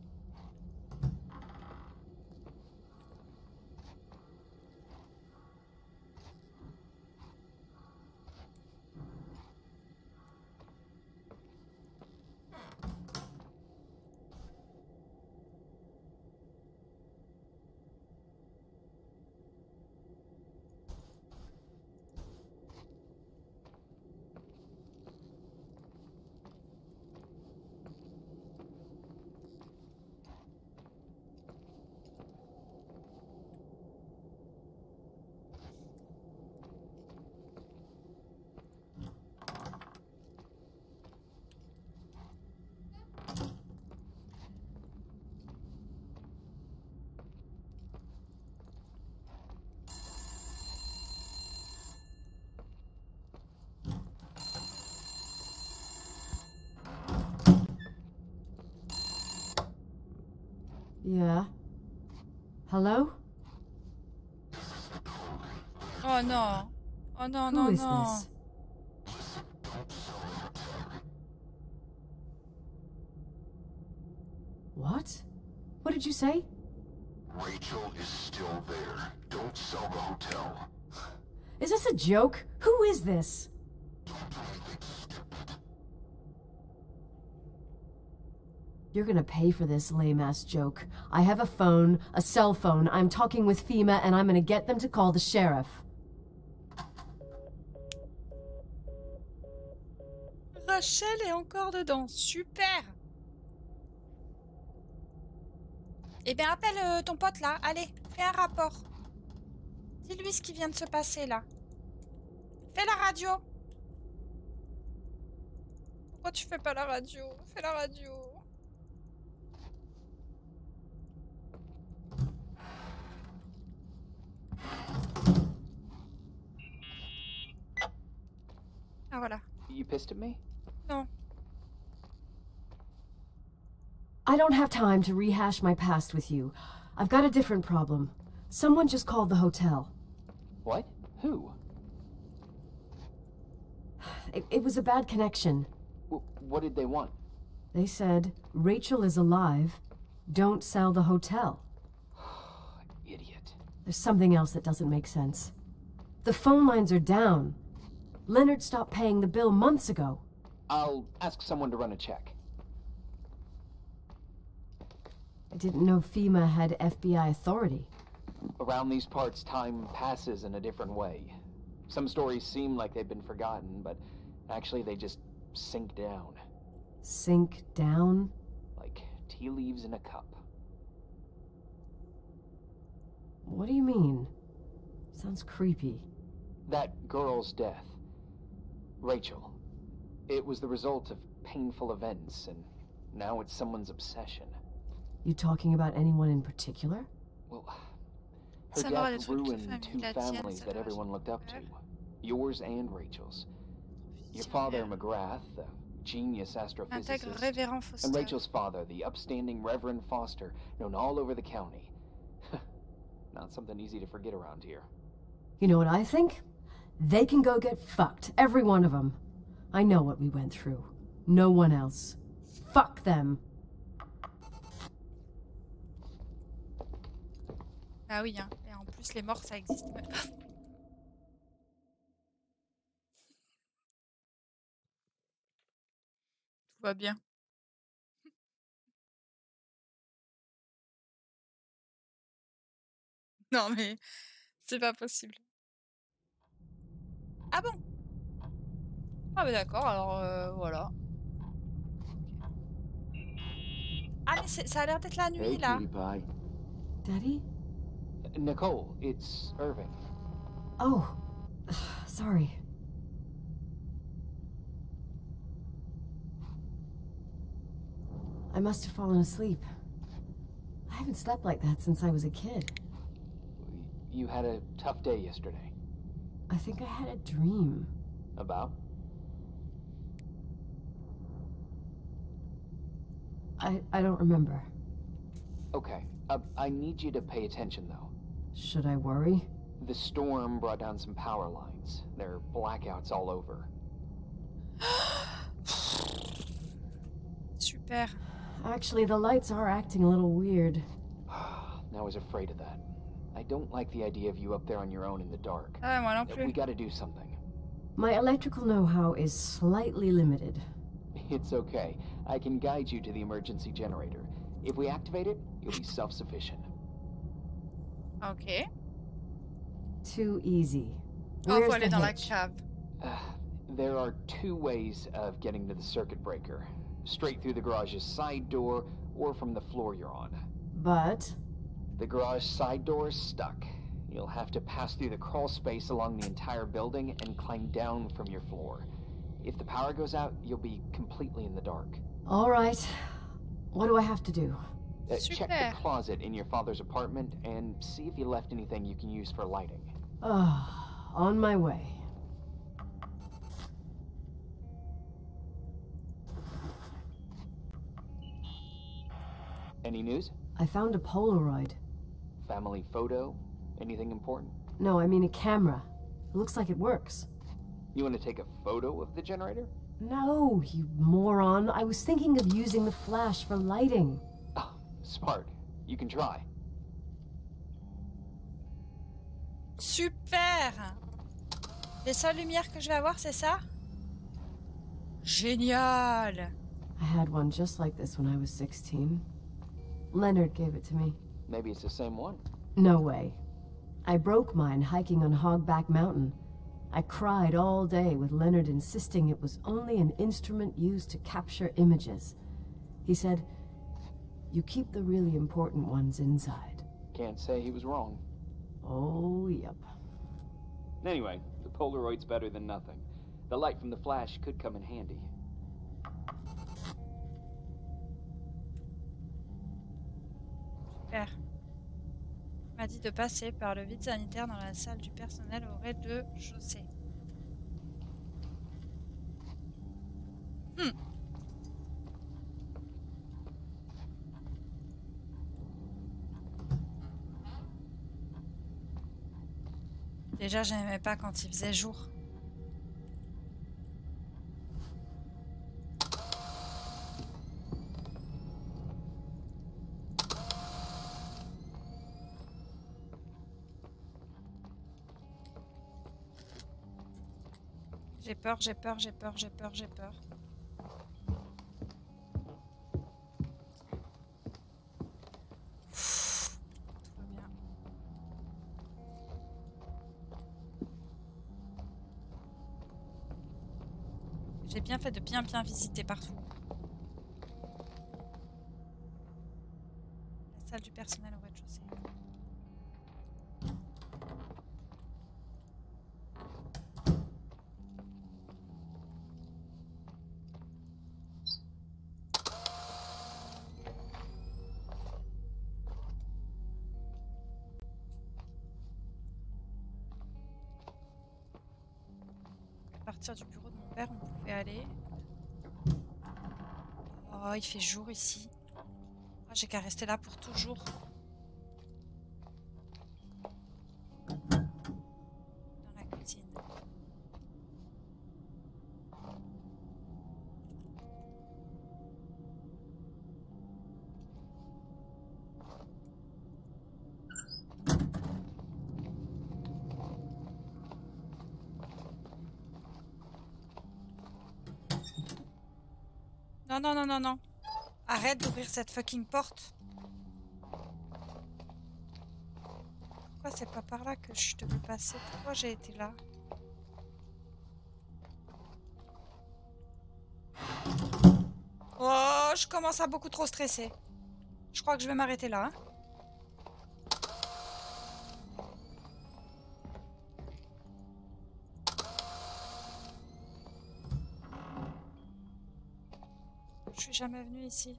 Speaker 2: Yeah. Hello?
Speaker 1: Oh non! Oh non,
Speaker 2: Who
Speaker 1: non,
Speaker 2: is
Speaker 1: non!
Speaker 2: this? What? What did you say?
Speaker 7: Rachel is still there. Don't sell the hotel.
Speaker 2: Is this a joke? Who is this? You're gonna pay for this lame-ass joke. I have a phone, a cell phone. I'm talking with FEMA and I'm gonna get them to call the sheriff.
Speaker 1: Rachel est encore dedans. Super! Eh bien, appelle euh, ton pote là. Allez, fais un rapport. Dis-lui ce qui vient de se passer là. Fais la radio. Pourquoi tu fais pas la radio? Fais la radio. Ah voilà.
Speaker 6: You pissed at me?
Speaker 1: Non.
Speaker 2: I don't have time to rehash my past with you. I've got a different problem. Someone just called the hotel.
Speaker 6: What? Who?
Speaker 2: It, it was a bad connection.
Speaker 6: W what did they want?
Speaker 2: They said, Rachel is alive. Don't sell the hotel.
Speaker 6: Idiot.
Speaker 2: There's something else that doesn't make sense. The phone lines are down. Leonard stopped paying the bill months ago.
Speaker 6: I'll ask someone to run a check.
Speaker 2: I didn't know FEMA had F B I authority.
Speaker 6: Around these parts, time passes in a different way. Some stories seem like they've been forgotten, but actually they just sink down.
Speaker 2: Sink down?
Speaker 6: Like tea leaves in a cup.
Speaker 2: What do you mean? Sounds creepy.
Speaker 6: That girl's death. Rachel. It was the result of painful events, and now it's someone's obsession.
Speaker 2: You talking about anyone in particular?
Speaker 6: Well, her
Speaker 1: Ça va, les
Speaker 6: death
Speaker 1: trucs de
Speaker 6: ruined
Speaker 1: famille,
Speaker 6: two
Speaker 1: la tienne,
Speaker 6: families
Speaker 1: ça
Speaker 6: that
Speaker 1: doit
Speaker 6: everyone
Speaker 1: être
Speaker 6: looked up to.
Speaker 1: super.
Speaker 6: Yours and Rachel's. Your father, McGrath, the genius
Speaker 1: Intègre
Speaker 6: astrophysicist,
Speaker 1: révérend
Speaker 6: and
Speaker 1: Foster.
Speaker 6: Rachel's father, the upstanding Reverend Foster, known all over the county. Not something easy to forget around here.
Speaker 2: You know what I think? They can go get fucked, every one of them. I know what we went through. No one else. Fuck them.
Speaker 1: Ah oui, hein. Et en plus, les morts, ça existe même pas. Tout va bien. Non mais, c'est pas possible. Ah bon? Ah bah d'accord, alors euh, voilà. Ah mais c'est- ça a l'air d'être la nuit
Speaker 6: Hey,
Speaker 1: là.
Speaker 6: cutie pie.
Speaker 2: Daddy?
Speaker 6: Nicole, it's Irving.
Speaker 2: Oh, sorry. I must have fallen asleep. I haven't slept like that since I was a kid.
Speaker 6: You had a tough day yesterday.
Speaker 2: I think I had a dream.
Speaker 6: About?
Speaker 2: I, I don't remember.
Speaker 6: Okay, uh, I need you to pay attention though.
Speaker 2: Should I worry?
Speaker 6: The storm brought down some power lines. There are blackouts all over.
Speaker 1: Super.
Speaker 2: Actually, the lights are acting a little weird.
Speaker 6: I was afraid of that. I don't like the idea of you up there on your own in the dark.
Speaker 1: Ah, moi non
Speaker 6: Uh,
Speaker 1: plus.
Speaker 6: We gotta do something.
Speaker 2: My electrical know-how is slightly limited.
Speaker 6: It's okay. I can guide you to the emergency generator. If we activate it, you'll be self-sufficient.
Speaker 1: Ok.
Speaker 2: Too easy.
Speaker 1: Oh,
Speaker 2: Where's
Speaker 1: faut aller
Speaker 2: the
Speaker 1: dans la
Speaker 2: hitch?
Speaker 1: cave.
Speaker 6: Uh, there are two ways of getting to the circuit breaker. Straight through the garage's side door, or from the floor you're on.
Speaker 2: But
Speaker 6: The garage side door is stuck. You'll have to pass through the crawl space along the entire building and climb down from your floor. If the power goes out, you'll be completely in the dark.
Speaker 2: all right. What do I have to do?
Speaker 6: Uh, check
Speaker 1: Super.
Speaker 6: the closet in your father's apartment and see if you left anything you can use for lighting.
Speaker 2: Ah, on my way.
Speaker 6: Any news?
Speaker 2: I found a Polaroid.
Speaker 6: Family photo? Anything important?
Speaker 2: No, I mean a camera. It looks like it works.
Speaker 6: You want to take a photo of the generator?
Speaker 2: No, you moron. I was thinking of using the flash for lighting.
Speaker 6: Oh, smart. You can try.
Speaker 1: Super. Les seules lumières que je vais avoir, c'est ça? Génial.
Speaker 2: I had one just like this when I was sixteen. Leonard gave it to me.
Speaker 6: Maybe it's the same one.
Speaker 2: No way. I broke mine hiking on Hogback Mountain. I cried all day with Leonard insisting it was only an instrument used to capture images. He said, "You keep the really important ones inside."
Speaker 6: Can't say he was wrong.
Speaker 2: Oh, yep.
Speaker 6: Anyway, the Polaroid's better than nothing. The light from the flash could come in handy.
Speaker 1: Super. Il m'a dit de passer par le vide sanitaire dans la salle du personnel au rez-de-chaussée. Hmm. Déjà, j'aimais pas quand il faisait jour. J'ai peur, j'ai peur, j'ai peur, j'ai peur, j'ai peur. Pfff, tout va bien. J'ai bien fait de bien bien visiter partout. La salle du personnel au rez-de-chaussée. À partir du bureau de mon père, on pouvait aller. Oh, il fait jour ici. Oh, j'ai qu'à rester là pour toujours. Dans la cuisine. Non, non, non, non, non. Arrête d'ouvrir cette fucking porte. Pourquoi c'est pas par là que je devais passer? Pourquoi j'ai été là? Oh, je commence à beaucoup trop stresser. Je crois que je vais m'arrêter là. Hein. Je suis jamais venue ici.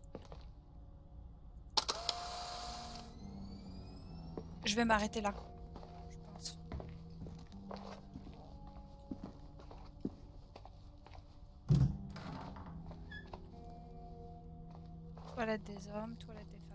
Speaker 1: Je vais m'arrêter là. Je pense. Toilette des hommes, toilette des femmes.